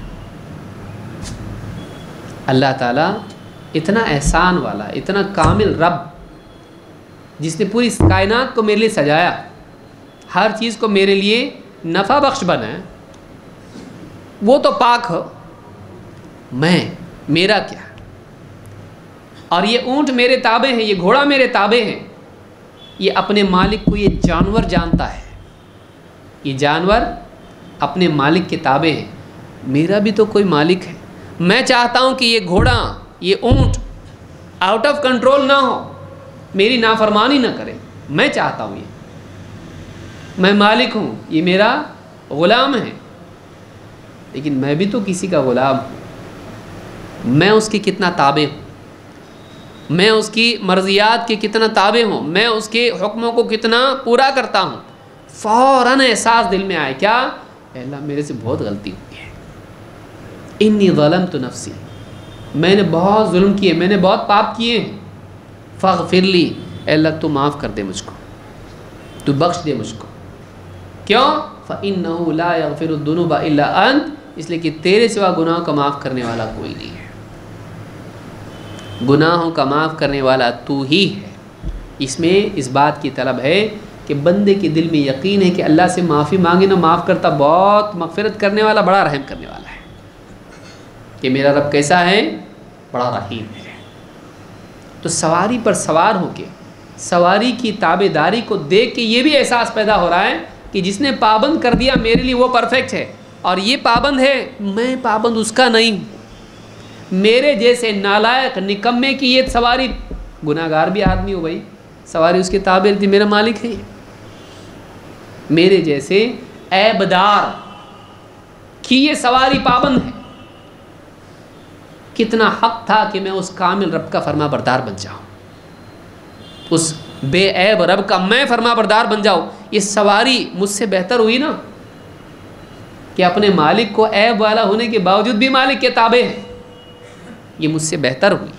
اللہ تعالیٰ اتنا احسان والا، اتنا کامل رب، جس نے پوری کائنات کو میرے لیے سجایا، ہر چیز کو میرے لیے نفع بخش بنایا، وہ تو پاک ہو، میں میرا کیا؟ اور یہ اونٹ میرے تابع ہیں، یہ گھوڑا میرے تابع ہیں. یہ اپنے مالک کو، یہ جانور جانتا ہے، یہ جانور اپنے مالک کے تابع ہیں. میرا بھی تو کوئی مالک ہے. میں چاہتا ہوں کہ یہ گھوڑا، یہ اونٹ آؤٹ آف کنٹرول نہ ہو، میری نافرمانی نہ کرے. میں چاہتا ہوں، یہ میں مالک ہوں، یہ میرا غلام ہے. لیکن میں بھی تو کسی کا غلام ہوں. میں اس کی کتنا تابع ہوں، میں اس کی مرضیات کے کتنا تابع ہوں، میں اس کے حکموں کو کتنا پورا کرتا ہوں. فوراً احساس دل میں آئے، کیا؟ اے اللہ میرے سے بہت غلطی ہوئی ہے، انی ظلمت نفسی، میں نے بہت ظلم کیے، میں نے بہت پاپ کیے ہیں. فاغفر لی، اے اللہ تو معاف کر دے مجھ کو، تو بخش دے مجھ کو. کیوں؟ فإنہ لا یغفر الذنوب الا انت، اس لیے کہ تیرے سوا گناہوں کا معاف کرنے والا کوئی نہیں ہے. گناہوں کا معاف کرنے والا تو ہی ہے. اس میں اس بات کی طلب ہے کہ بندے کے دل میں یقین ہے کہ اللہ سے معافی مانگے نہ معاف کرتا، بہت مغفرت کرنے والا، بڑا رحم کرنے والا ہے. کہ میرا رب کیسا ہے؟ بڑا رحیم ہے. تو سواری پر سوار ہو کے، سواری کی تابع داری کو دیکھ کے یہ بھی احساس پیدا ہو رہا ہے کہ جس نے پابند کر دیا میرے لیے وہ پرفیکٹ ہے، اور یہ پابند ہے، میں پابند اس کا نہیں ہوں. میرے جیسے نالائق نکمے کی یہ سواری، گناہ گار بھی آدمی ہو بھائی، سواری اس کے تابع تھی، میرا مالک ہے. میرے جیسے عیبدار کی یہ سواری پابند ہے. کتنا حق تھا کہ میں اس کامل رب کا فرما بردار بن جاؤں، اس بے عیب رب کا میں فرما بردار بن جاؤں. یہ سواری مجھ سے بہتر ہوئی نا، کہ اپنے مالک کو عیب والا ہونے کے باوجود بھی مالک کے تابع ہے. یہ مجھ سے بہتر ہوئی.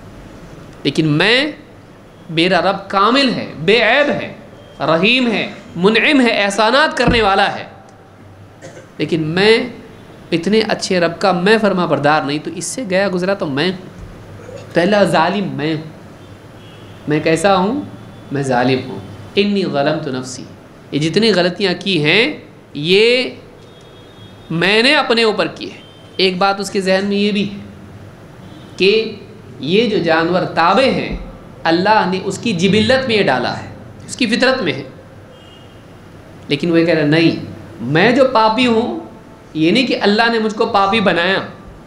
لیکن میں، میرا رب کامل ہے، بے عیب ہے، رحیم ہے، منعم ہے، احسانات کرنے والا ہے، لیکن میں اتنے اچھے رب کا میں فرما بردار نہیں، تو اس سے گیا گزرا تو میں ہوں، پہلا ظالم میں ہوں۔ میں کیسا ہوں؟ میں ظالم ہوں۔ انی ظلمت نفسی، یہ جتنی غلطیاں کی ہیں یہ میں نے اپنے اوپر کی ہے۔ ایک بات اس کے ذہن میں یہ بھی ہے کہ یہ جو جانور تابع ہیں اللہ نے اس کی جبلت میں یہ ڈالا ہے، اس کی فطرت میں ہے، لیکن وہ کہہ رہا نہیں، میں جو پاپی ہوں، یہ نہیں کہ اللہ نے مجھ کو پاپی بنایا،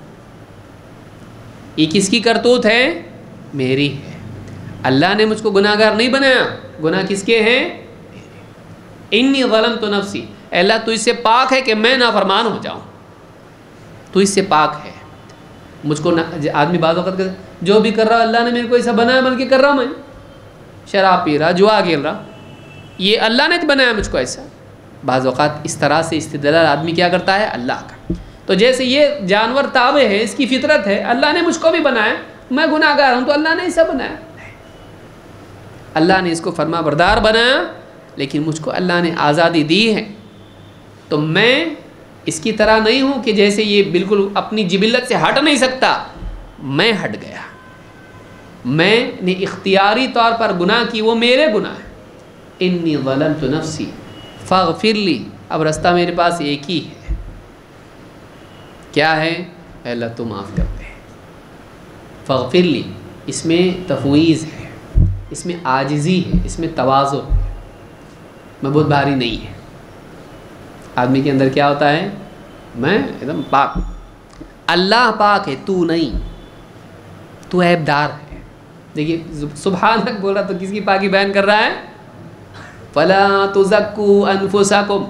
یہ کس کی کرتوت ہے؟ میری ہے۔ اللہ نے مجھ کو گناہ گار نہیں بنایا، گناہ کس کے ہیں؟ انی ظلمت نفسی، اے اللہ تو اس سے پاک ہے کہ میں نافرمان ہو جاؤں، تو اس سے پاک ہے۔ مجھ کو آدمی بعض وقت جو بھی کر رہا اللہ نے میرے کو ایسا بنایا بلکہ کر رہا میں، شراب پی رہا، جوا کھیل رہا، یہ اللہ نے بنایا مجھ کو ایسا۔ بعض اوقات اس طرح سے استدلال آدمی کیا کرتا ہے اللہ کا۔ تو جیسے یہ جانور تابع ہے، اس کی فطرت ہے، اللہ نے مجھ کو بھی بنایا، میں گناہ گار ہوں تو اللہ نے ایسا بنایا، اللہ نے اس کو فرما بردار بنایا، لیکن مجھ کو اللہ نے آزادی دی ہے، تو میں اس کی طرح نہیں ہوں کہ جیسے یہ بالکل اپنی جبلت سے ہٹ نہیں سکتا، میں ہٹ گیا، میں نے اختیاری طور پر گناہ کی، وہ میرے گناہ ہے۔ انی ظلمت نفسی فاغفر لی، اب رستہ میرے پاس ایک ہی ہے، کیا ہے؟ اے اللہ تو معاف کر دے۔ فاغفر لی، اس میں تفویض ہے، اس میں عاجزی ہے، اس میں تواضع ہے، میں بہت بھاری نہیں ہے۔ آدمی کے اندر کیا ہوتا ہے؟ میں ایک دم پاک، اللہ پاک ہے، تو نہیں، تو عیب دار ہے۔ دیکھیے سبحانک بول رہا تو کس کی پاکی بیان کر رہا ہے؟ فلا تزکوا انفسکم،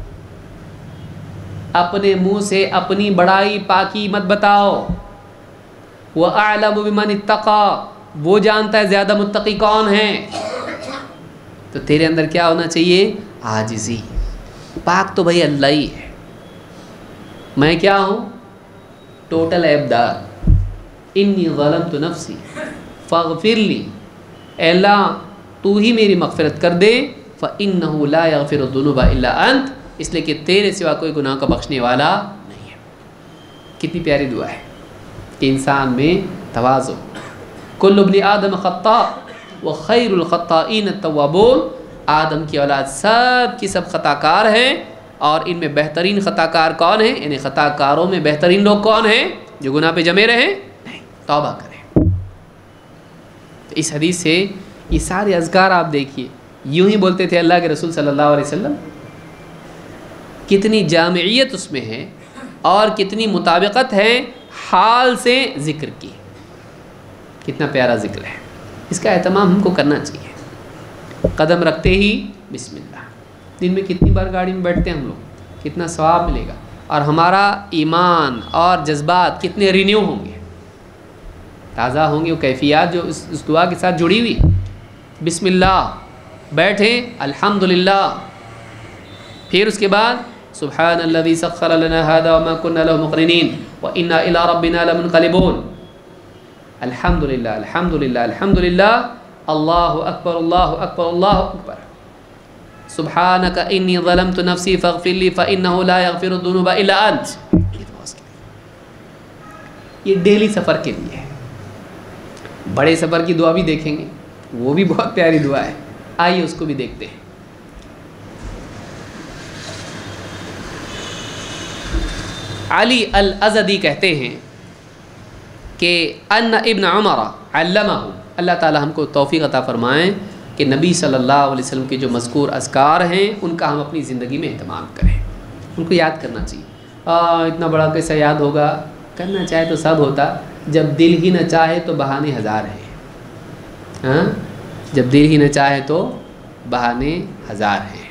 اپنے منہ سے اپنی بڑائی پاکی مت بتاؤ۔ وَأَعْلَمُ بِمَنِ اتَّقَى، وہ جانتا ہے زیادہ متقی کون ہے۔ تو تیرے اندر کیا ہونا چاہیے؟ عاجزی، پاک تو بھائی اللہ ہی ہے، میں کیا ہوں؟ ٹوٹل عیب دار۔ انی ظلمت نفسی فاغفر لی، اے اللہ تو ہی میری مغفرت کر دے، فإنہ لا یغفر الذنوب الا انت، اس لیے کہ تیرے سوا کوئی گناہ کا بخشنے والا نہیں ہے۔ کتنی پیاری دعا ہے کہ انسان میں تواضع۔ کل ابن آدم خطاء وخیر الخطائین التوابون، آدم کی اولاد سب کی سب خطا کار ہیں، اور ان میں بہترین خطا کار کون ہیں؟ یعنی خطا کاروں میں بہترین لوگ کون ہیں؟ جو گناہ پہ جمے رہیں، نہیں، توبہ کریں۔ اس حدیث سے یہ سارے اذکار آپ دیکھیے، یوں ہی بولتے تھے اللہ کے رسول صلی اللہ علیہ وسلم، کتنی جامعیت اس میں ہے اور کتنی مطابقت ہے حال سے ذکر کی، کتنا پیارا ذکر ہے، اس کا اہتمام ہم کو کرنا چاہیے۔ قدم رکھتے ہی بسم اللہ، دن میں کتنی بار گاڑی میں بیٹھتے ہیں ہم لوگ، کتنا ثواب ملے گا، اور ہمارا ایمان اور جذبات کتنے رینیو ہوں گے، تازہ ہوں گے، وہ کیفیات جو اس اس دعا کے ساتھ جڑی ہوئی۔ بسم اللہ بیٹھیں، الحمدللہ، پھر اس کے بعد سبحان الذی سخر لنا هذا وما كنا له مقرنین وانا الى ربنا لمنقلبون، الحمدللہ الحمدللہ الحمدللہ، اللہ اکبر اللہ اکبر اللہ اکبر، سبحانک انی ظلمت نفسی فاغفر لی فانہ لا یغفر الذنوب الا انت، یہ ڈیلی سفر کے لیے ہے۔ بڑے سفر کی دعا بھی دیکھیں گے، وہ بھی بہت پیاری دعا ہے، آئیے اس کو بھی دیکھتے ہیں۔ علی الازدی کہتے ہیں کہ ان ابن عمر علمہ، اللہ تعالی ہم کو توفیق عطا فرمائیں کہ نبی صلی اللہ علیہ وسلم کے جو مذکور اذکار ہیں ان کا ہم اپنی زندگی میں اہتمام کریں، ان کو یاد کرنا چاہیے۔ آ, اتنا بڑا کیسا یاد ہوگا، کرنا چاہے تو سب ہوتا، جب دل ہی نہ چاہے تو بہانے ہزار ہیں، ہاں، جب دل ہی نہ چاہے تو بہانے ہزار ہیں۔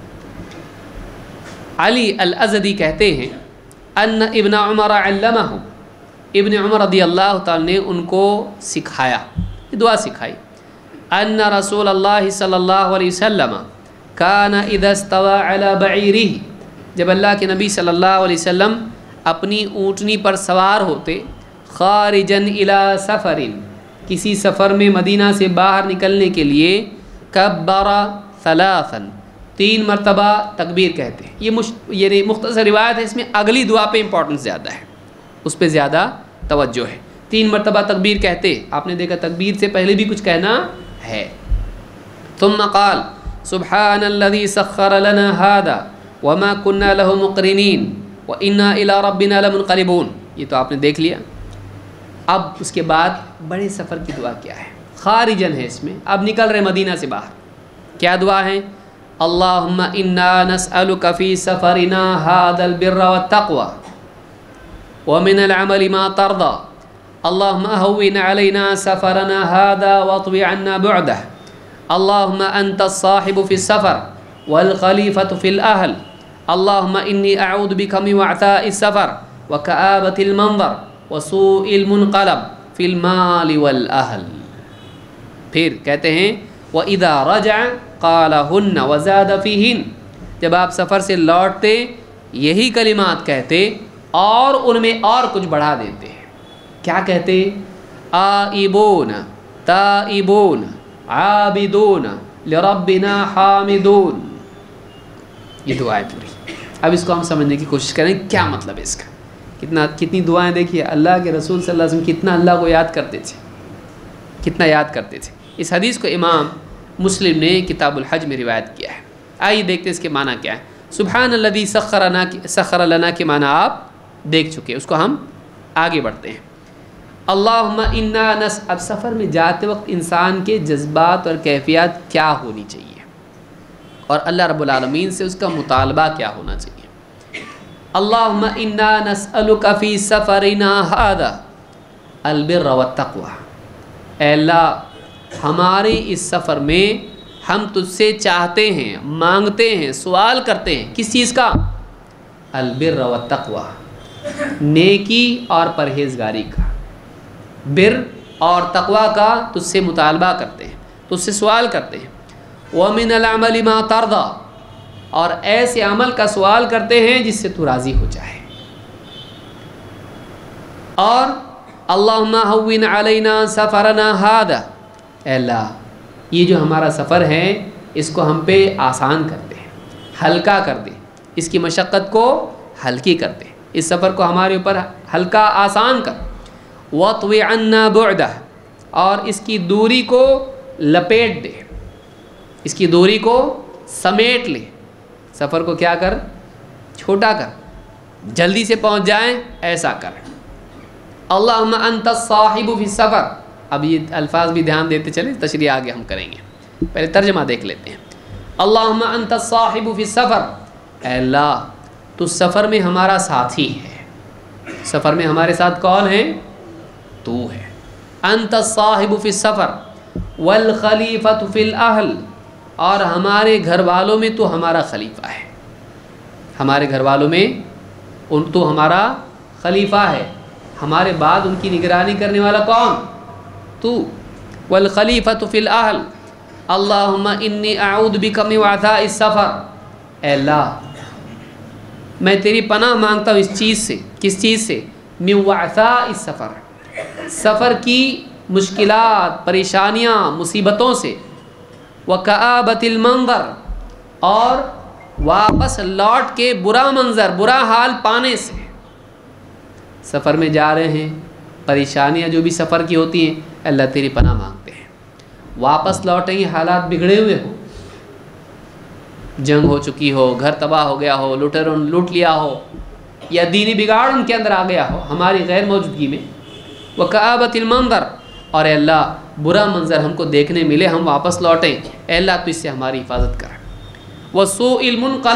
علی الازدی کہتے ہیں ان ابن عمر علمہ، ابن عمر رضی اللہ تعالی نے ان کو سکھایا، یہ دعا سکھائی، ان رسول اللہ صلی اللہ علیہ وسلم کان اذا استوى علی بعیرہ، جب اللہ کے نبی صلی اللہ علیہ وسلم اپنی اونٹنی پر سوار ہوتے، خارجا الی سفر، کسی سفر میں مدینہ سے باہر نکلنے کے لیے، کبر ثلاثا، تین مرتبہ تکبیر کہتے ہیں. یہ مش... یہ مختصر روایت ہے، اس میں اگلی دعا پہ امپورٹنس زیادہ ہے، اس پہ زیادہ توجہ ہے. تین مرتبہ تکبیر کہتے، آپ نے دیکھا تکبیر سے پہلے بھی کچھ کہنا ہے. ثم قال سبحان الذي سخر لنا هذا وما كنا له مقرنين وإنا إلى ربنا لمنقلبون. یہ تو آپ نے دیکھ لیا. اب اس کے بعد بڑے سفر کی دعا کیا ہے؟ خارجن ہے اس میں، اب نکل رہے مدینہ سے باہر. کیا دعا ہے؟ اللہم انا نسألک فی سفرنا هذا البر والتقوى ومن العمل ما ترضى اللہم اہون علینا سفرنا هذا واطوی عنا بعده اللہم انت الصاحب فی السفر والخلیفة فی الاہل اللہم انی اعوذ بک من وعثاء السفر وکآبۃ المنظر وسوء المنقلب فی المال والاہل. پھر کہتے ہیں وَإِذَا رَجَعَ قَالَهُنَّ وَزَادَ فِيهِنَّ، جب آپ سفر سے لوٹتے یہی کلمات کہتے اور ان میں اور کچھ بڑھا دیتے. کیا کہتے؟ آئبون تائبون عابدون لربنا حامدون. یہ دعا ہے پوری. اب اس کو ہم سمجھنے کی کوشش کریں کیا مطلب ہے اس کا. کتنا کتنی دعائیں دیکھیے. اللہ کے رسول صلی اللہ علیہ وسلم کتنا اللہ کو یاد کرتے تھے، کتنا یاد کرتے تھے. اس حدیث کو امام مسلم نے کتاب الحج میں روایت کیا ہے. آئیے دیکھتے اس کے معنی کیا ہے. سبحان الذی سخر لنا سخر لنا کے معنی آپ دیکھ چکے، اس کو ہم آگے بڑھتے ہیں. اللہم انا نس اب سفر میں جاتے وقت انسان کے جذبات اور کیفیات کیا ہونی چاہیے اور اللہ رب العالمین سے اس کا مطالبہ کیا ہونا چاہیے. اللہم انا نسألک فی سفرنا ھذا البر والتقوی. اے اللہ ہمارے اس سفر میں ہم تجھ سے چاہتے ہیں، مانگتے ہیں، سوال کرتے ہیں کس چیز کا؟ البر والتقوی، نیکی اور پرہیزگاری کا. بر اور تقوی کا تجھ سے مطالبہ کرتے ہیں، تجھ سے سوال کرتے ہیں. وَمِنَ الْعَمَلِ مَا تَرْضَى، اور ایسے عمل کا سوال کرتے ہیں جس سے تو راضی ہو جائے. اور اللہم ہون علینا سفرنا ھذا، اے اللہ یہ جو ہمارا سفر ہے اس کو ہم پہ آسان کر دے، ہلکا کر دے، اس کی مشقت کو ہلکی کر دے، اس سفر کو ہمارے اوپر ہلکا آسان کر. واطوی عنا بعدہ، اور اس کی دوری کو لپیٹ دے، اس کی دوری کو سمیٹ لے. سفر کو کیا کر؟ چھوٹا کر، جلدی سے پہنچ جائیں ایسا کر. اللہم انت الصاحب فی السفر. اب یہ الفاظ بھی دھیان دیتے چلیں، تشریح آگے ہم کریں گے، پہلے ترجمہ دیکھ لیتے ہیں. اللہم انت الصاحب فی السفر، اے اللہ تو سفر میں ہمارا ساتھی ہے. سفر میں ہمارے ساتھ کون ہے؟ تو ہے. انت الصاحب فی السفر والخلیفۃ فی الاہل، اور ہمارے گھر والوں میں تو ہمارا خلیفہ ہے. ہمارے گھر والوں میں ان تو ہمارا خلیفہ ہے، ہمارے بعد ان کی نگرانی کرنے والا کون؟ تو. والخلیفۃ فی الاہل اللہم انی اعوذ بک من وعثاء السفر. اے اللہ میں تیری پناہ مانگتا ہوں اس چیز سے. کس چیز سے؟ من وعثاء السفر، سفر کی مشکلات، پریشانیاں، مصیبتوں سے. وکآبۃ المنظر، اور واپس لوٹ کے برا منظر، برا حال پانے سے. سفر میں جا رہے ہیں، پریشانیاں جو بھی سفر کی ہوتی ہیں اللہ تیری پناہ مانگتے ہیں. واپس لوٹیں گے حالات بگڑے ہوئے ہو، جنگ ہو چکی ہو، گھر تباہ ہو گیا ہو، لوٹروں نے لوٹ لیا ہو، یا دینی بگاڑ ان کے اندر آ گیا ہو ہماری غیر موجودگی میں. وکآبۃ المنظر، اور اے اللہ برا منظر ہم کو دیکھنے ملے، ہم واپس لوٹیں، اے اللہ تو اس سے ہماری حفاظت کر. وسوء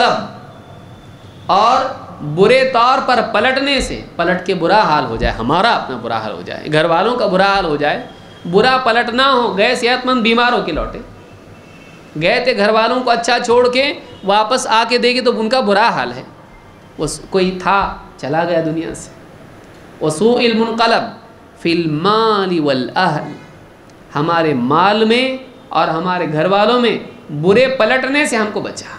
المنقلب، اور برے طور پر پلٹنے سے، پلٹ کے برا حال ہو جائے، ہمارا اپنا برا حال ہو جائے، گھر والوں کا برا حال ہو جائے، برا پلٹنا ہو. گئے صحت مند بیمار ہو کے لوٹے، گئے تھے گھر والوں کو اچھا چھوڑ کے، واپس آ کے دیکھے تو ان کا برا حال ہے، وہ کوئی تھا چلا گیا دنیا سے. وسوء المنقلب فی المال والاہل، ہمارے مال میں اور ہمارے گھر والوں میں برے پلٹنے سے ہم کو بچا.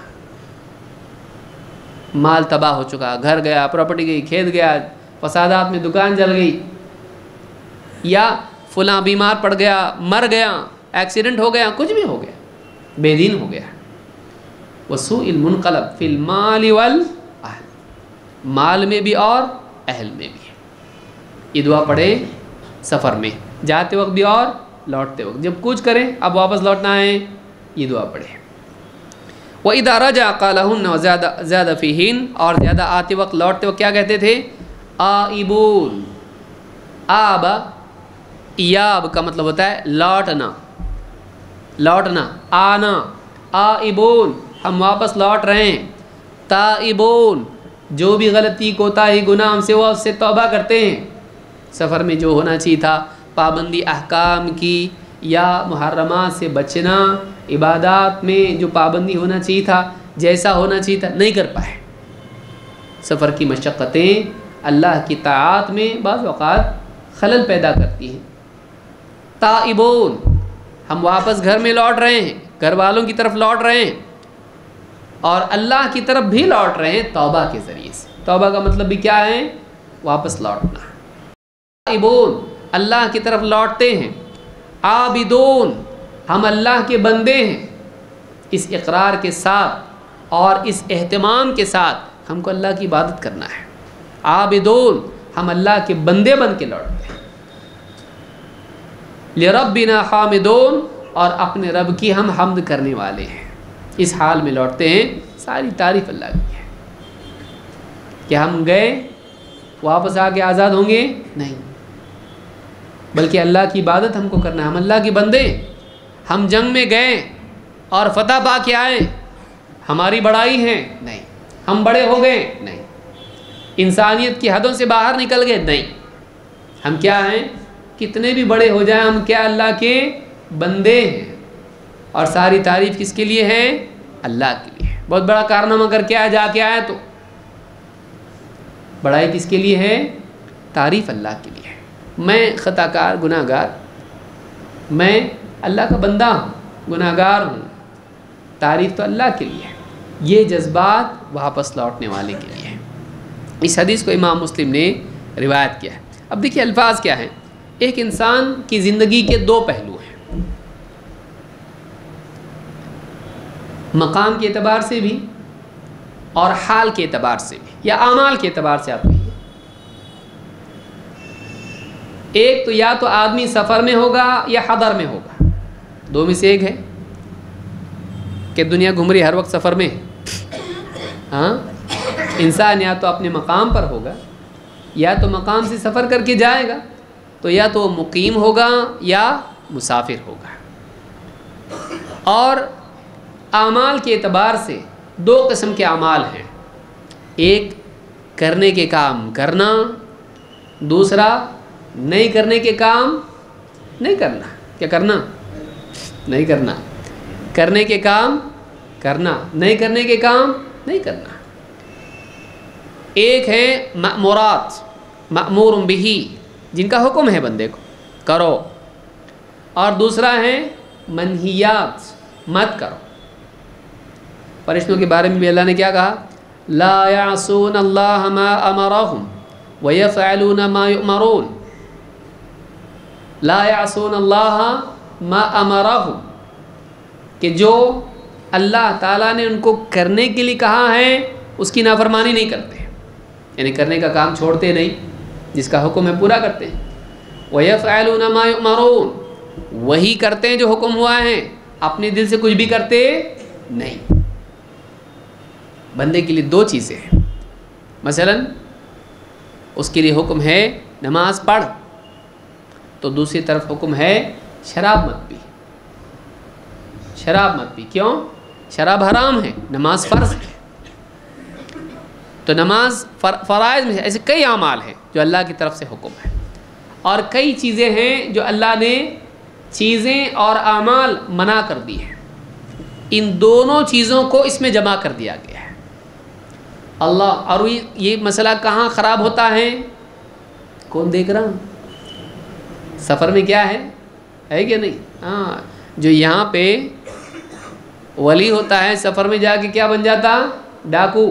مال تباہ ہو چکا، گھر گیا، پراپرٹی گئی، کھیت گیا، فسادات میں دکان جل گئی، یا فلاں بیمار پڑ گیا، مر گیا، ایکسیڈنٹ ہو گیا، کچھ بھی ہو گیا، بے دین ہو گیا. वसूइल المنقلب فی المال والاہل، مال میں بھی اور اہل میں بھی. یہ دعا پڑھیں سفر میں، جاتے وقت بھی اور لوٹتے وقت، جب کچھ کریں اب واپس لوٹنا ہے یہ دعا پڑھیں. وَإِذَا رَجَعَ قَالَهُنَّ وَزَادَ زَادَ فِيهِنَّ، اور زیادہ آتے وقت لوٹتے وقت کیا کہتے تھے؟ آئبون. آب ایاب کا مطلب ہوتا ہے لوٹنا، لوٹنا، آنا. آئبون ہم واپس لوٹ رہے ہیں. تائبون جو بھی غلطی کوتاہی گناہ ہم سے وہ اس سے توبہ کرتے ہیں. سفر میں جو ہونا چاہیے تھا پابندی احکام کی یا محرمات سے بچنا، عبادات میں جو پابندی ہونا چاہیے تھا جیسا ہونا چاہیے تھا نہیں کر پائے. سفر کی مشقتیں اللہ کی طاعت میں بعض اوقات خلل پیدا کرتی ہیں. تائبون ہم واپس گھر میں لوٹ رہے ہیں، گھر والوں کی طرف لوٹ رہے ہیں اور اللہ کی طرف بھی لوٹ رہے ہیں توبہ کے ذریعے سے. توبہ کا مطلب بھی کیا ہے؟ واپس لوٹنا. تائبون اللہ کی طرف لوٹتے ہیں. عابدون ہم اللہ کے بندے ہیں. اس اقرار کے ساتھ اور اس اہتمام کے ساتھ ہم کو اللہ کی عبادت کرنا ہے. عابدون ہم اللہ کے بندے بن کے لوٹتے ہیں. لربنا حامدون اور اپنے رب کی ہم حمد کرنے والے ہیں. اس حال میں لوٹتے ہیں. ساری تعریف اللہ کی ہے. کہ ہم گئے واپس آ کے آزاد ہوں گے؟ نہیں، بلکہ اللہ کی عبادت ہم کو کرنا ہے. ہم اللہ کے بندے. ہم جنگ میں گئے اور فتح پا کے آئے، ہماری بڑائی ہے؟ نہیں. ہم بڑے ہو گئے؟ نہیں. انسانیت کی حدوں سے باہر نکل گئے؟ نہیں. ہم کیا ہیں؟ کتنے بھی بڑے ہو جائیں ہم کیا اللہ کے بندے ہیں. اور ساری تعریف کس کے لیے ہے؟ اللہ کے لیے. بہت بڑا کارنامہ کر کے آیا، جا کے آیا تو بڑائی کس کے لیے ہے؟ تعریف اللہ کے لیے. میں خطا کار گناہ گار، میں اللہ کا بندہ ہوں، گناہ گار ہوں، تعریف تو اللہ کے لیے ہے. یہ جذبات واپس لوٹنے والے کے لیے ہے. اس حدیث کو امام مسلم نے روایت کیا ہے. اب دیکھیے الفاظ کیا ہیں. ایک انسان کی زندگی کے دو پہلو ہیں، مقام کے اعتبار سے بھی اور حال کے اعتبار سے بھی، یا اعمال کے اعتبار سے آپ کہیے. ایک تو یا تو آدمی سفر میں ہوگا یا حضر میں ہوگا، دو میں سے ایک ہے. کہ دنیا گھوم رہی ہر وقت سفر میں. ہاں، انسان یا تو اپنے مقام پر ہوگا یا تو مقام سے سفر کر کے جائے گا، تو یا تو مقیم ہوگا یا مسافر ہوگا. اور اعمال کے اعتبار سے دو قسم کے اعمال ہیں. ایک کرنے کے کام کرنا، دوسرا نہیں کرنے کے کام نہیں کرنا. کیا کرنا؟ نہیں کرنا. کرنے کے کام کرنا، نہیں کرنے کے کام نہیں کرنا. ایک ہے مأمورات، مأمور بہ، جن کا حکم ہے بندے کو کرو، اور دوسرا ہے منہیات، مت کرو. فرشتوں کے بارے میں بھی اللہ نے کیا کہا؟ لا یعصون اللہ ما امرہم ویفعلون ما یؤمرون. لا یعصون اللہ ما امرہم، کہ جو اللہ تعالیٰ نے ان کو کرنے کے لیے کہا ہے اس کی نافرمانی نہیں کرتے، یعنی کرنے کا کام چھوڑتے نہیں، جس کا حکم ہے پورا کرتے ہیں. وَيَفْعَلُونَ مَا يُؤْمَرُونَ، وہی کرتے ہیں جو حکم ہوا ہے، اپنے دل سے کچھ بھی کرتے نہیں. بندے کے لیے دو چیزیں ہیں. مثلا اس کے لیے حکم ہے نماز پڑھ، تو دوسری طرف حکم ہے شراب مت پی. شراب مت پی. کیوں؟ شراب حرام ہے، نماز فرض ہے. تو نماز فرائض میں ایسے کئی اعمال ہیں جو اللہ کی طرف سے حکم ہے، اور کئی چیزیں ہیں جو اللہ نے چیزیں اور اعمال منع کر دی ہیں. ان دونوں چیزوں کو اس میں جمع کر دیا گیا ہے. اللہ، اور یہ مسئلہ کہاں خراب ہوتا ہے؟ کون دیکھ رہا؟ سفر میں کیا ہے ہے کہ نہیں؟ ہاں، جو یہاں پہ ولی ہوتا ہے سفر میں جا کے کیا بن جاتا؟ ڈاکو.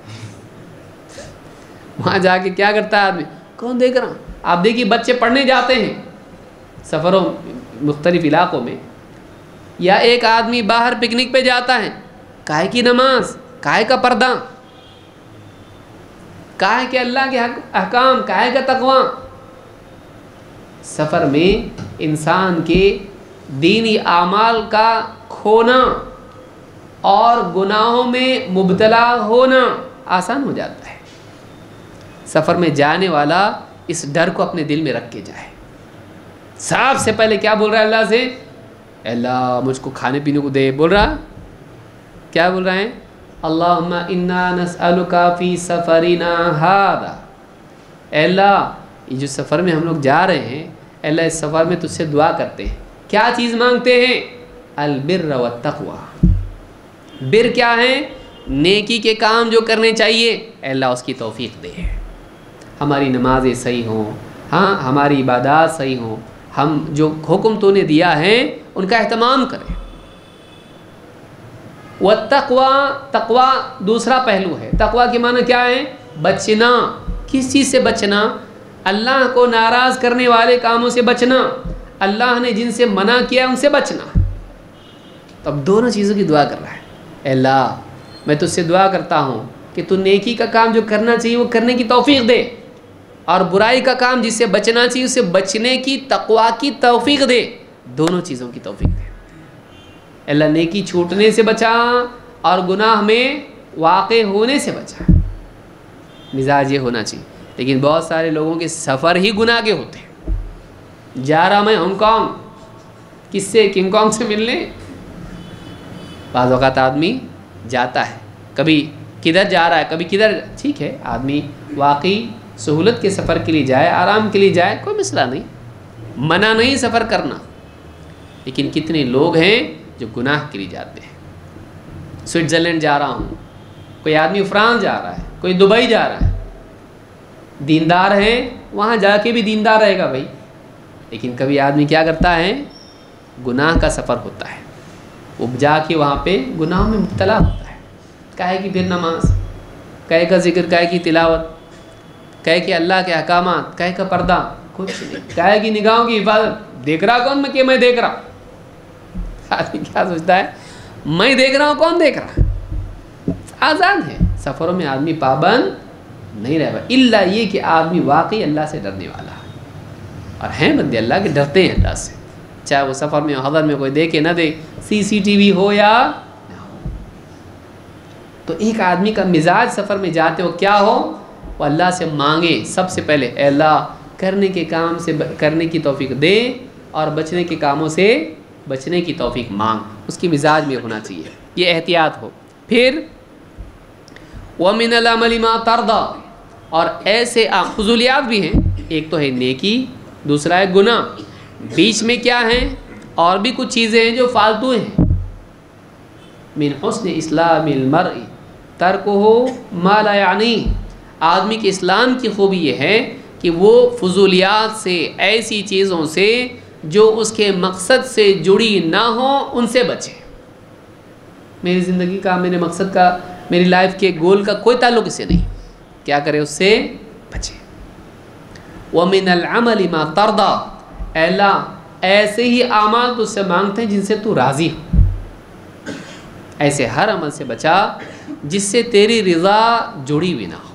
وہاں جا کے کیا کرتا ہے آدمی؟ کون دیکھ رہا؟ آپ دیکھیے بچے پڑھنے جاتے ہیں سفروں مختلف علاقوں میں، یا ایک آدمی باہر پکنک پہ جاتا ہے काहे की नमाज, काहे का पर्दा, काहे के अल्लाह के अहकाम, काहे का तकवा। सफ़र में इंसान के दीनी आमाल का खोना और गुनाहों में मुब्तला होना आसान हो जाता है। सफ़र में जाने वाला इस डर को अपने दिल में रख के जाए। सबसे पहले क्या बोल रहा है अल्लाह से? अल्लाह मुझको खाने पीने को दे। बोल रहा क्या बोल रहा है? अल्लाहुम्मा इन्ना नसअलुका फ़ी सफ़रिना हादा, अल्लाह ये जो सफ़र में हम लोग जा रहे हैं, अल्लाह इस सफ़र में तुझसे दुआ करते हैं। क्या चीज़ मांगते हैं? अल बिर्र व तक़वा। बिर क्या है? नेकी के काम जो करने चाहिए, अल्लाह उसकी तौफीक दे। हमारी नमाज़ें सही हों, हाँ हमारी इबादत सही हों, हम जो हुक्म तूने दिया है उनका एहतमाम करें। व तक़वा, तक़वा दूसरा पहलू है। तक़वा के माना क्या है? बचना। किस चीज़ से बचना? अल्लाह को नाराज़ करने वाले कामों से बचना, अल्लाह ने जिनसे मना किया उनसे बचना। तो अब दोनों चीज़ों की दुआ कर रहा है। अल्लाह मैं तुझसे दुआ करता हूँ कि तू नेकी का काम जो करना चाहिए वो करने की तौफीक दे, और बुराई का काम जिससे बचना चाहिए उससे बचने की, तक़वा की तौफीक दे। दोनों चीज़ों की तौफीक दे। अल्लाह नेकी छूटने से बचा और गुनाह में वाक़े होने से बचा। मिजाज ये होना चाहिए। लेकिन बहुत सारे लोगों के सफ़र ही गुनाह के होते हैं। जा रहा मैं हांगकांग, किससे? किंग कॉन्ग से मिलने। बाज़ औक़ात आदमी जाता है, कभी किधर जा रहा है, कभी किधर। ठीक है, आदमी वाकई सहूलत के सफ़र के लिए जाए, आराम के लिए जाए, कोई मसला नहीं, मना नहीं सफ़र करना। लेकिन कितने लोग हैं जो गुनाह के लिए जाते हैं। स्विट्ज़रलैंड जा रहा हूँ, कोई आदमी फ्रांस जा रहा है, कोई दुबई जा रहा है। दीनदार है, वहाँ जाके भी दीनदार रहेगा भाई। लेकिन कभी आदमी क्या करता है? गुनाह का सफ़र होता है, वो जाके वहाँ पे गुनाह में मुब्तला होता है। काहे की फिर नमाज, काहे का जिक्र, काहे की तिलावत, काहे कि अल्लाह के अहकामात, काहे का पर्दा, कुछ नहीं। काहे की निगाहों की हिफाजत। देख रहा कौन? मैं कि मैं देख रहा। आदमी क्या सोचता है? मैं देख रहा हूँ, कौन देख रहा? आज़ाद है। सफ़रों में आदमी पाबंद नहीं रह पाए, इल्ला ये कि आदमी वाकई अल्लाह से डरने वाला है। और हैं बंदे अल्लाह के, डरते हैं अल्लाह से, चाहे वो सफ़र में हज़र में कोई देखे ना दे, सीसीटीवी हो या ना हो। तो एक आदमी का मिजाज सफ़र में जाते हो क्या हो? वो अल्लाह से मांगे सबसे पहले, अल्लाह करने के काम से करने की तौफीक दे और बचने के कामों से बचने की तौफीक मांग। उसकी मिजाज में होना चाहिए, ये एहतियात हो। फिर व मिनल अमली मा तरदा, और ऐसे फजूलियात भी हैं। एक तो है नेकी, दूसरा है गुनाह, बीच में क्या है? और भी कुछ चीज़ें हैं जो फालतू हैं। मिन हुस्न इस्लामिल मर्इ तर्कुहु मा ला यानी, आदमी के इस्लाम की खूबी ये है कि वो फजूलियात से, ऐसी चीज़ों से जो उसके मकसद से जुड़ी ना हो, उनसे बचे। मेरी ज़िंदगी का, मेरे मकसद का, मेरी लाइफ के गोल का कोई ताल्लुक़ इससे नहीं, क्या करे? उससे बचे। व मिनल अमली मा तरदा, अल्लाह ऐसे ही आमाल तुझसे मांगते हैं जिनसे तू राज़ी हो। ऐसे हर अमल से बचा जिससे तेरी रज़ा जुड़ी हुई ना हो।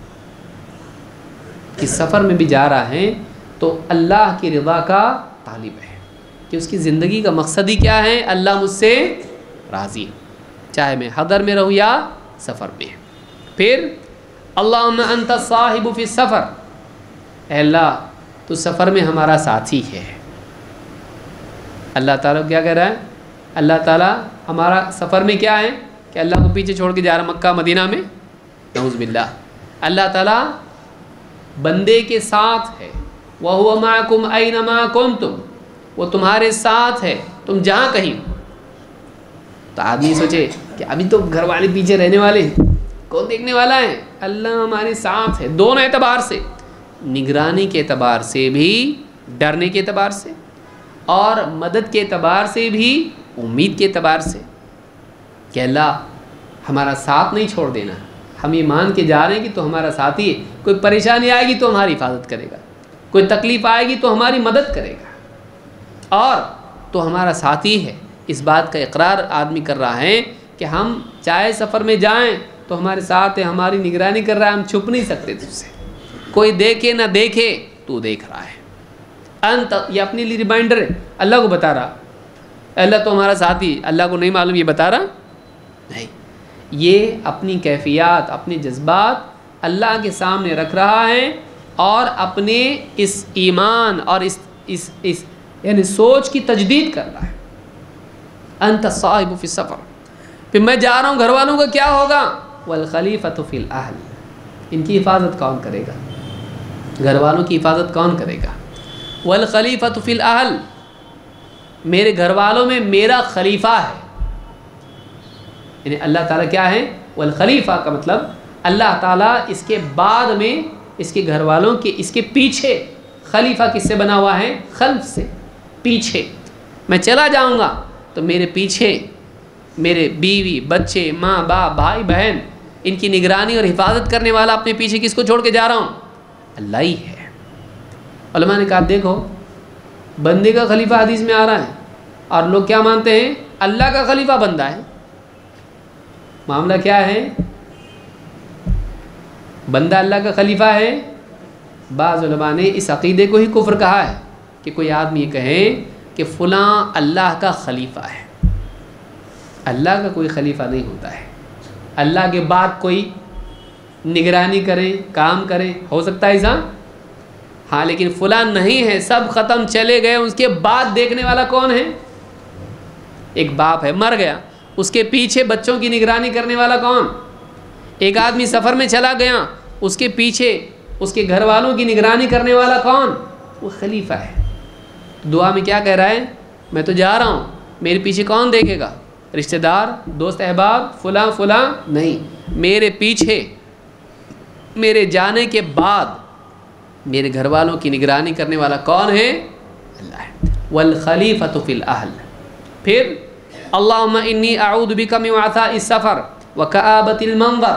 कि सफ़र में भी जा रहा है तो अल्लाह की रज़ा का तालिब है, कि उसकी ज़िंदगी का मकसद ही क्या है? अल्लाह मुझसे राज़ी हो, चाहे मैं हदर में रहूँ या सफ़र में। फिर अल्लाहुम्मा अंता साहिबु फी सफ़र, अल्लाह तो सफ़र में हमारा साथी है। अल्लाह ताला क्या कह रहा है? अल्लाह ताला हमारा सफ़र में क्या है कि अल्लाह को पीछे छोड़ के जा रहा मक्का मदीना में, नऊज़ बिल्लाह। अल्लाह ताला बंदे के साथ है। व हुवा माअकुम ऐनमा कुंतुम, वो तुम्हारे साथ है तुम जहाँ कहीं। तो आदमी सोचे कि अभी तो घर वाले पीछे रहने वाले हैं, कौन देखने वाला है? अल्लाह हमारे साथ है। दोनों एतबार से, निगरानी के एतबार से भी, डरने के एतबार से, और मदद के एतबार से भी, उम्मीद के एतबार से, कि अल्लाह हमारा साथ नहीं छोड़ देना। हम ये मान के जा रहे हैं कि तो हमारा साथी है, कोई परेशानी आएगी तो हमारी हिफाजत करेगा, कोई तकलीफ़ आएगी तो हमारी मदद करेगा, और तो हमारा साथी है। इस बात का इकरार आदमी कर रहा है کہ ہم چاہے سفر میں جائیں تو ہمارے ساتھ ہے، ہماری نگرانی کر رہا ہے، ہم چھپ نہیں سکتے تجھ سے، کوئی دیکھے نہ دیکھے تو دیکھ رہا ہے۔ انت، یہ اپنے لیے ریمائنڈر ہے، اللہ کو بتا رہا، اللہ تو ہمارا ساتھی، اللہ کو نہیں معلوم یہ بتا رہا نہیں، یہ اپنی کیفیات، اپنے جذبات اللہ کے سامنے رکھ رہا ہے اور اپنے اس ایمان اور اس اس اس یعنی سوچ کی تجدید کر رہا ہے۔ انت صاحب فی السفر، پھر میں جا رہا ہوں، گھر والوں کا کیا ہوگا؟ والخلیفۃ فی الاہل، ان کی حفاظت کون کرے گا؟ گھر والوں کی حفاظت کون کرے گا؟ والخلیفۃ فی الاہل، میرے گھر والوں میں میرا خلیفہ ہے، یعنی اللہ تعالیٰ کیا ہے؟ والخلیفہ کا مطلب اللہ تعالیٰ اس کے بعد میں اس کے گھر والوں کے اس کے پیچھے، خلیفہ کس سے بنا ہوا ہے؟ خلف سے، پیچھے۔ میں چلا جاؤں گا تو میرے پیچھے میرے بیوی، بچے، ماں باپ، بھائی بہن، ان کی نگرانی اور حفاظت کرنے والا اپنے پیچھے کس کو چھوڑ کے جا رہا ہوں؟ اللہ ہی ہے۔ علماء نے کہا دیکھو، بندے کا خلیفہ حدیث میں آ رہا ہے اور لوگ کیا مانتے ہیں؟ اللہ کا خلیفہ بندہ ہے۔ معاملہ کیا ہے؟ بندہ اللہ کا خلیفہ ہے۔ بعض علماء نے اس عقیدے کو ہی کفر کہا ہے کہ کوئی آدمی یہ کہے کہ فلاں اللہ کا خلیفہ ہے۔ اللہ کا کوئی خلیفہ نہیں ہوتا ہے، اللہ کے بعد کوئی نگرانی کرے، کام کرے، ہو سکتا ہے ایسا؟ ہاں، لیکن فلاں نہیں ہے، سب ختم، چلے گئے، اس کے بعد دیکھنے والا کون ہے؟ ایک باپ ہے، مر گیا، اس کے پیچھے بچوں کی نگرانی کرنے والا کون؟ ایک آدمی سفر میں چلا گیا، اس کے پیچھے اس کے گھر والوں کی نگرانی کرنے والا کون؟ وہ خلیفہ ہے۔ دعا میں کیا کہہ رہا ہے؟ میں تو جا رہا ہوں، میرے پیچھے کون دیکھے گا؟ رشتہ دار، دوست احباب، فلاں فلاں نہیں، میرے پیچھے میرے جانے کے بعد میرے گھر والوں کی نگرانی کرنے والا کون ہے؟ اللہ ہے۔ والخلیفۃ فی الاہل، پھر اللہم انی اعوذ بک من وعثاء السفر وکآبۃ المنظر،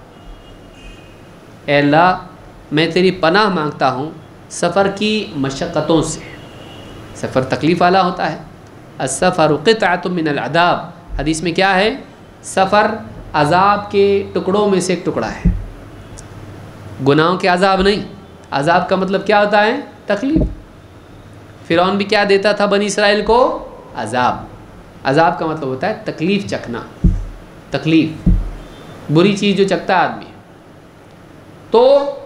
اے اللہ میں تیری پناہ مانگتا ہوں سفر کی مشقتوں سے۔ سفر تکلیف والا ہوتا ہے۔ السفر قطعۃ من العذاب، حدیث میں کیا ہے؟ سفر عذاب کے ٹکڑوں میں سے ایک ٹکڑا ہے، گناہوں کے عذاب نہیں۔ عذاب کا مطلب کیا ہوتا ہے؟ تکلیف۔ فرعون بھی کیا دیتا تھا بنی اسرائیل کو؟ عذاب۔ عذاب کا مطلب ہوتا ہے تکلیف چکھنا، تکلیف، بری چیز جو چکھتا ہے آدمی۔ تو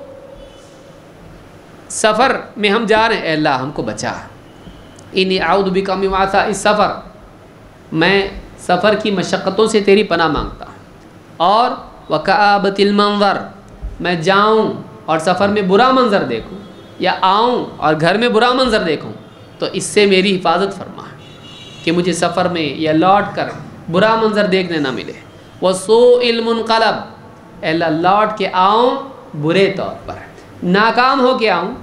سفر میں ہم جا رہے ہیں، اے اللہ ہم کو بچا، انی اعوذ بک من وعثاء السفر، میں سفر کی مشقتوں سے تیری پناہ مانگتا ہوں، اور وکآبۃ المنظر، میں جاؤں اور سفر میں برا منظر دیکھوں، یا آؤں اور گھر میں برا منظر دیکھوں، تو اس سے میری حفاظت فرما کہ مجھے سفر میں یا لوٹ کر برا منظر دیکھنے نہ ملے۔ وسوء المنقلب، اے اللہ لوٹ کے آؤں برے طور پر، ناکام ہو کے آؤں۔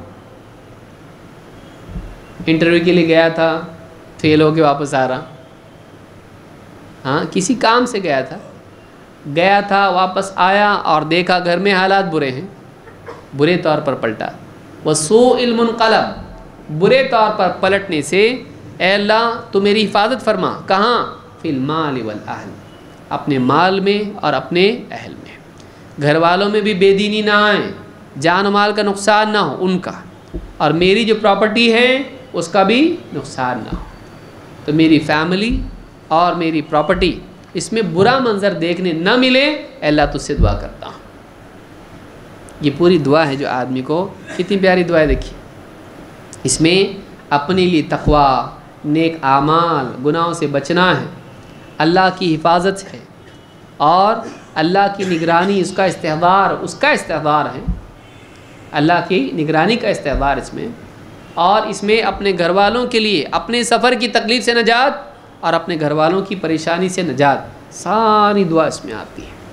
انٹرویو کے لیے گیا تھا، فیل ہو کے واپس آ رہا، ہاں کسی کام سے گیا تھا، گیا تھا واپس آیا اور دیکھا گھر میں حالات برے ہیں، برے طور پر پلٹا۔ وسوء المنقلب، برے طور پر پلٹنے سے اے اللہ تو میری حفاظت فرما، کہاں؟ فی المال والاہل، اپنے مال میں اور اپنے اہل میں، گھر والوں میں بھی بے دینی نہ آئے، جان و مال کا نقصان نہ ہو ان کا، اور میری جو پراپرٹی ہے اس کا بھی نقصان نہ ہو، تو میری فیملی اور میری پراپرٹی اس میں برا منظر دیکھنے نہ ملے، اے اللہ تجھ سے دعا کرتا ہوں۔ یہ پوری دعا ہے جو آدمی کو، کتنی پیاری دعا ہے دیکھیے، اس میں اپنے لیے تقوی، نیک اعمال، گناہوں سے بچنا ہے، اللہ کی حفاظت ہے، اور اللہ کی نگرانی، اس کا استحضار، اس کا استحضار ہے، اللہ کی نگرانی کا استحضار اس میں، اور اس میں اپنے گھر والوں کے لیے اپنے سفر کی تکلیف سے نجات اور اپنے گھر والوں کی پریشانی سے نجات، ساری دعا اس میں آتی ہے۔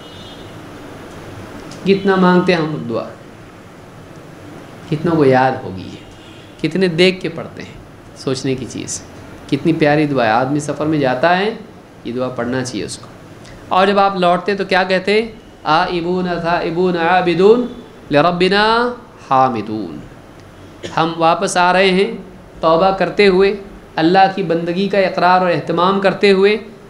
کتنا مانگتے ہیں ہم لوگ دعا، کتنوں کو یاد ہوگی ہے، کتنے دیکھ کے پڑھتے ہیں، سوچنے کی چیز، کتنی پیاری دعا ہے۔ آدمی سفر میں جاتا ہے یہ دعا پڑھنا چاہیے اس کو، اور جب آپ لوٹتے تو کیا کہتے؟ آئبون ثائبون عابدون لربنا حامدون، ہم واپس آ رہے ہیں توبہ کرتے ہوئے، اللہ کی بندگی کا اقرار اور اہتمام کرتے ہوئے،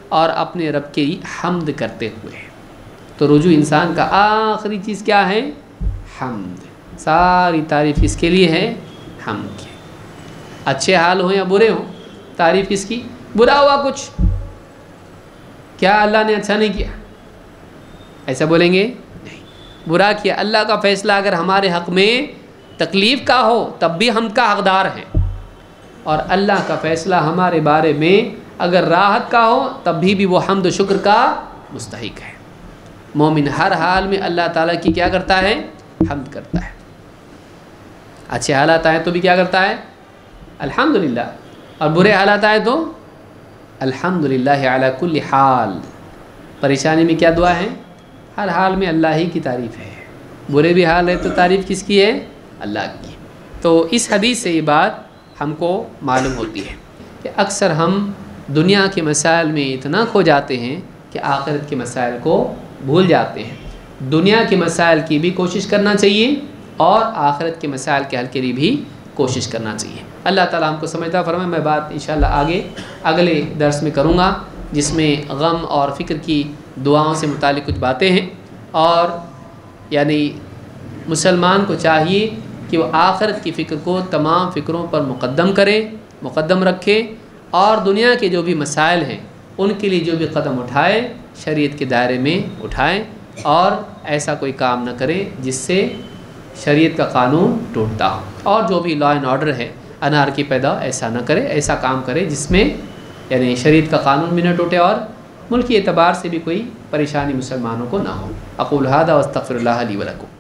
اور اپنے رب کی حمد کرتے ہوئے۔ تو رجوع انسان کا آخری چیز کیا ہے؟ حمد۔ ساری تعریف کس کے لیے ہے؟ حمد کی۔ اچھے حال ہوں یا برے ہوں، تعریف کس کی؟ برا ہوا کچھ، کیا اللہ نے اچھا نہیں کیا؟ ایسا بولیں گے؟ نہیں۔ برا کیا، اللہ کا فیصلہ اگر ہمارے حق میں تکلیف کا ہو تب بھی ہم کا حقدار ہے، اور اللہ کا فیصلہ ہمارے بارے میں اگر راحت کا ہو تب بھی بھی وہ حمد و شکر کا مستحق ہے۔ مومن ہر حال میں اللہ تعالیٰ کی کیا کرتا ہے؟ حمد کرتا ہے۔ اچھے حالات آئیں تو بھی کیا کرتا ہے؟ الحمدللہ، اور برے حالات آئیں تو الحمدللہ علی کل حال۔ پریشانی میں کیا دعا ہے؟ ہر حال میں اللہ ہی کی تعریف ہے۔ برے بھی حال ہے تو تعریف کس کی ہے؟ اللہ کی۔ تو اس حدیث سے یہ بات ہم کو معلوم ہوتی ہے کہ اکثر ہم دنیا کے مسائل میں اتنا کھو جاتے ہیں کہ آخرت کے مسائل کو بھول جاتے ہیں۔ دنیا کے مسائل کی بھی کوشش کرنا چاہیے اور آخرت کے مسائل کے حل کے لیے بھی کوشش کرنا چاہیے۔ اللہ تعالیٰ ہم کو سمجھتا فرمائے۔ میں بات انشاءاللہ آگے اگلے درس میں کروں گا، جس میں غم اور فکر کی دعاؤں سے متعلق کچھ باتیں ہیں، اور یعنی مسلمان کو چاہیے کہ وہ آخرت کی فکر کو تمام فکروں پر مقدم کرے، مقدم رکھے، اور دنیا کے جو بھی مسائل ہیں ان کے لیے جو بھی قدم اٹھائے شریعت کے دائرے میں اٹھائیں، اور ایسا کوئی کام نہ کرے جس سے شریعت کا قانون ٹوٹتا ہو، اور جو بھی لا اینڈ آرڈر ہے انارکی پیدا ایسا نہ کرے، ایسا کام کرے جس میں یعنی شریعت کا قانون بھی نہ ٹوٹے اور ملکی اعتبار سے بھی کوئی پریشانی مسلمانوں کو نہ ہو۔ اقول ھذا واستغفر اللہ لی ولکم۔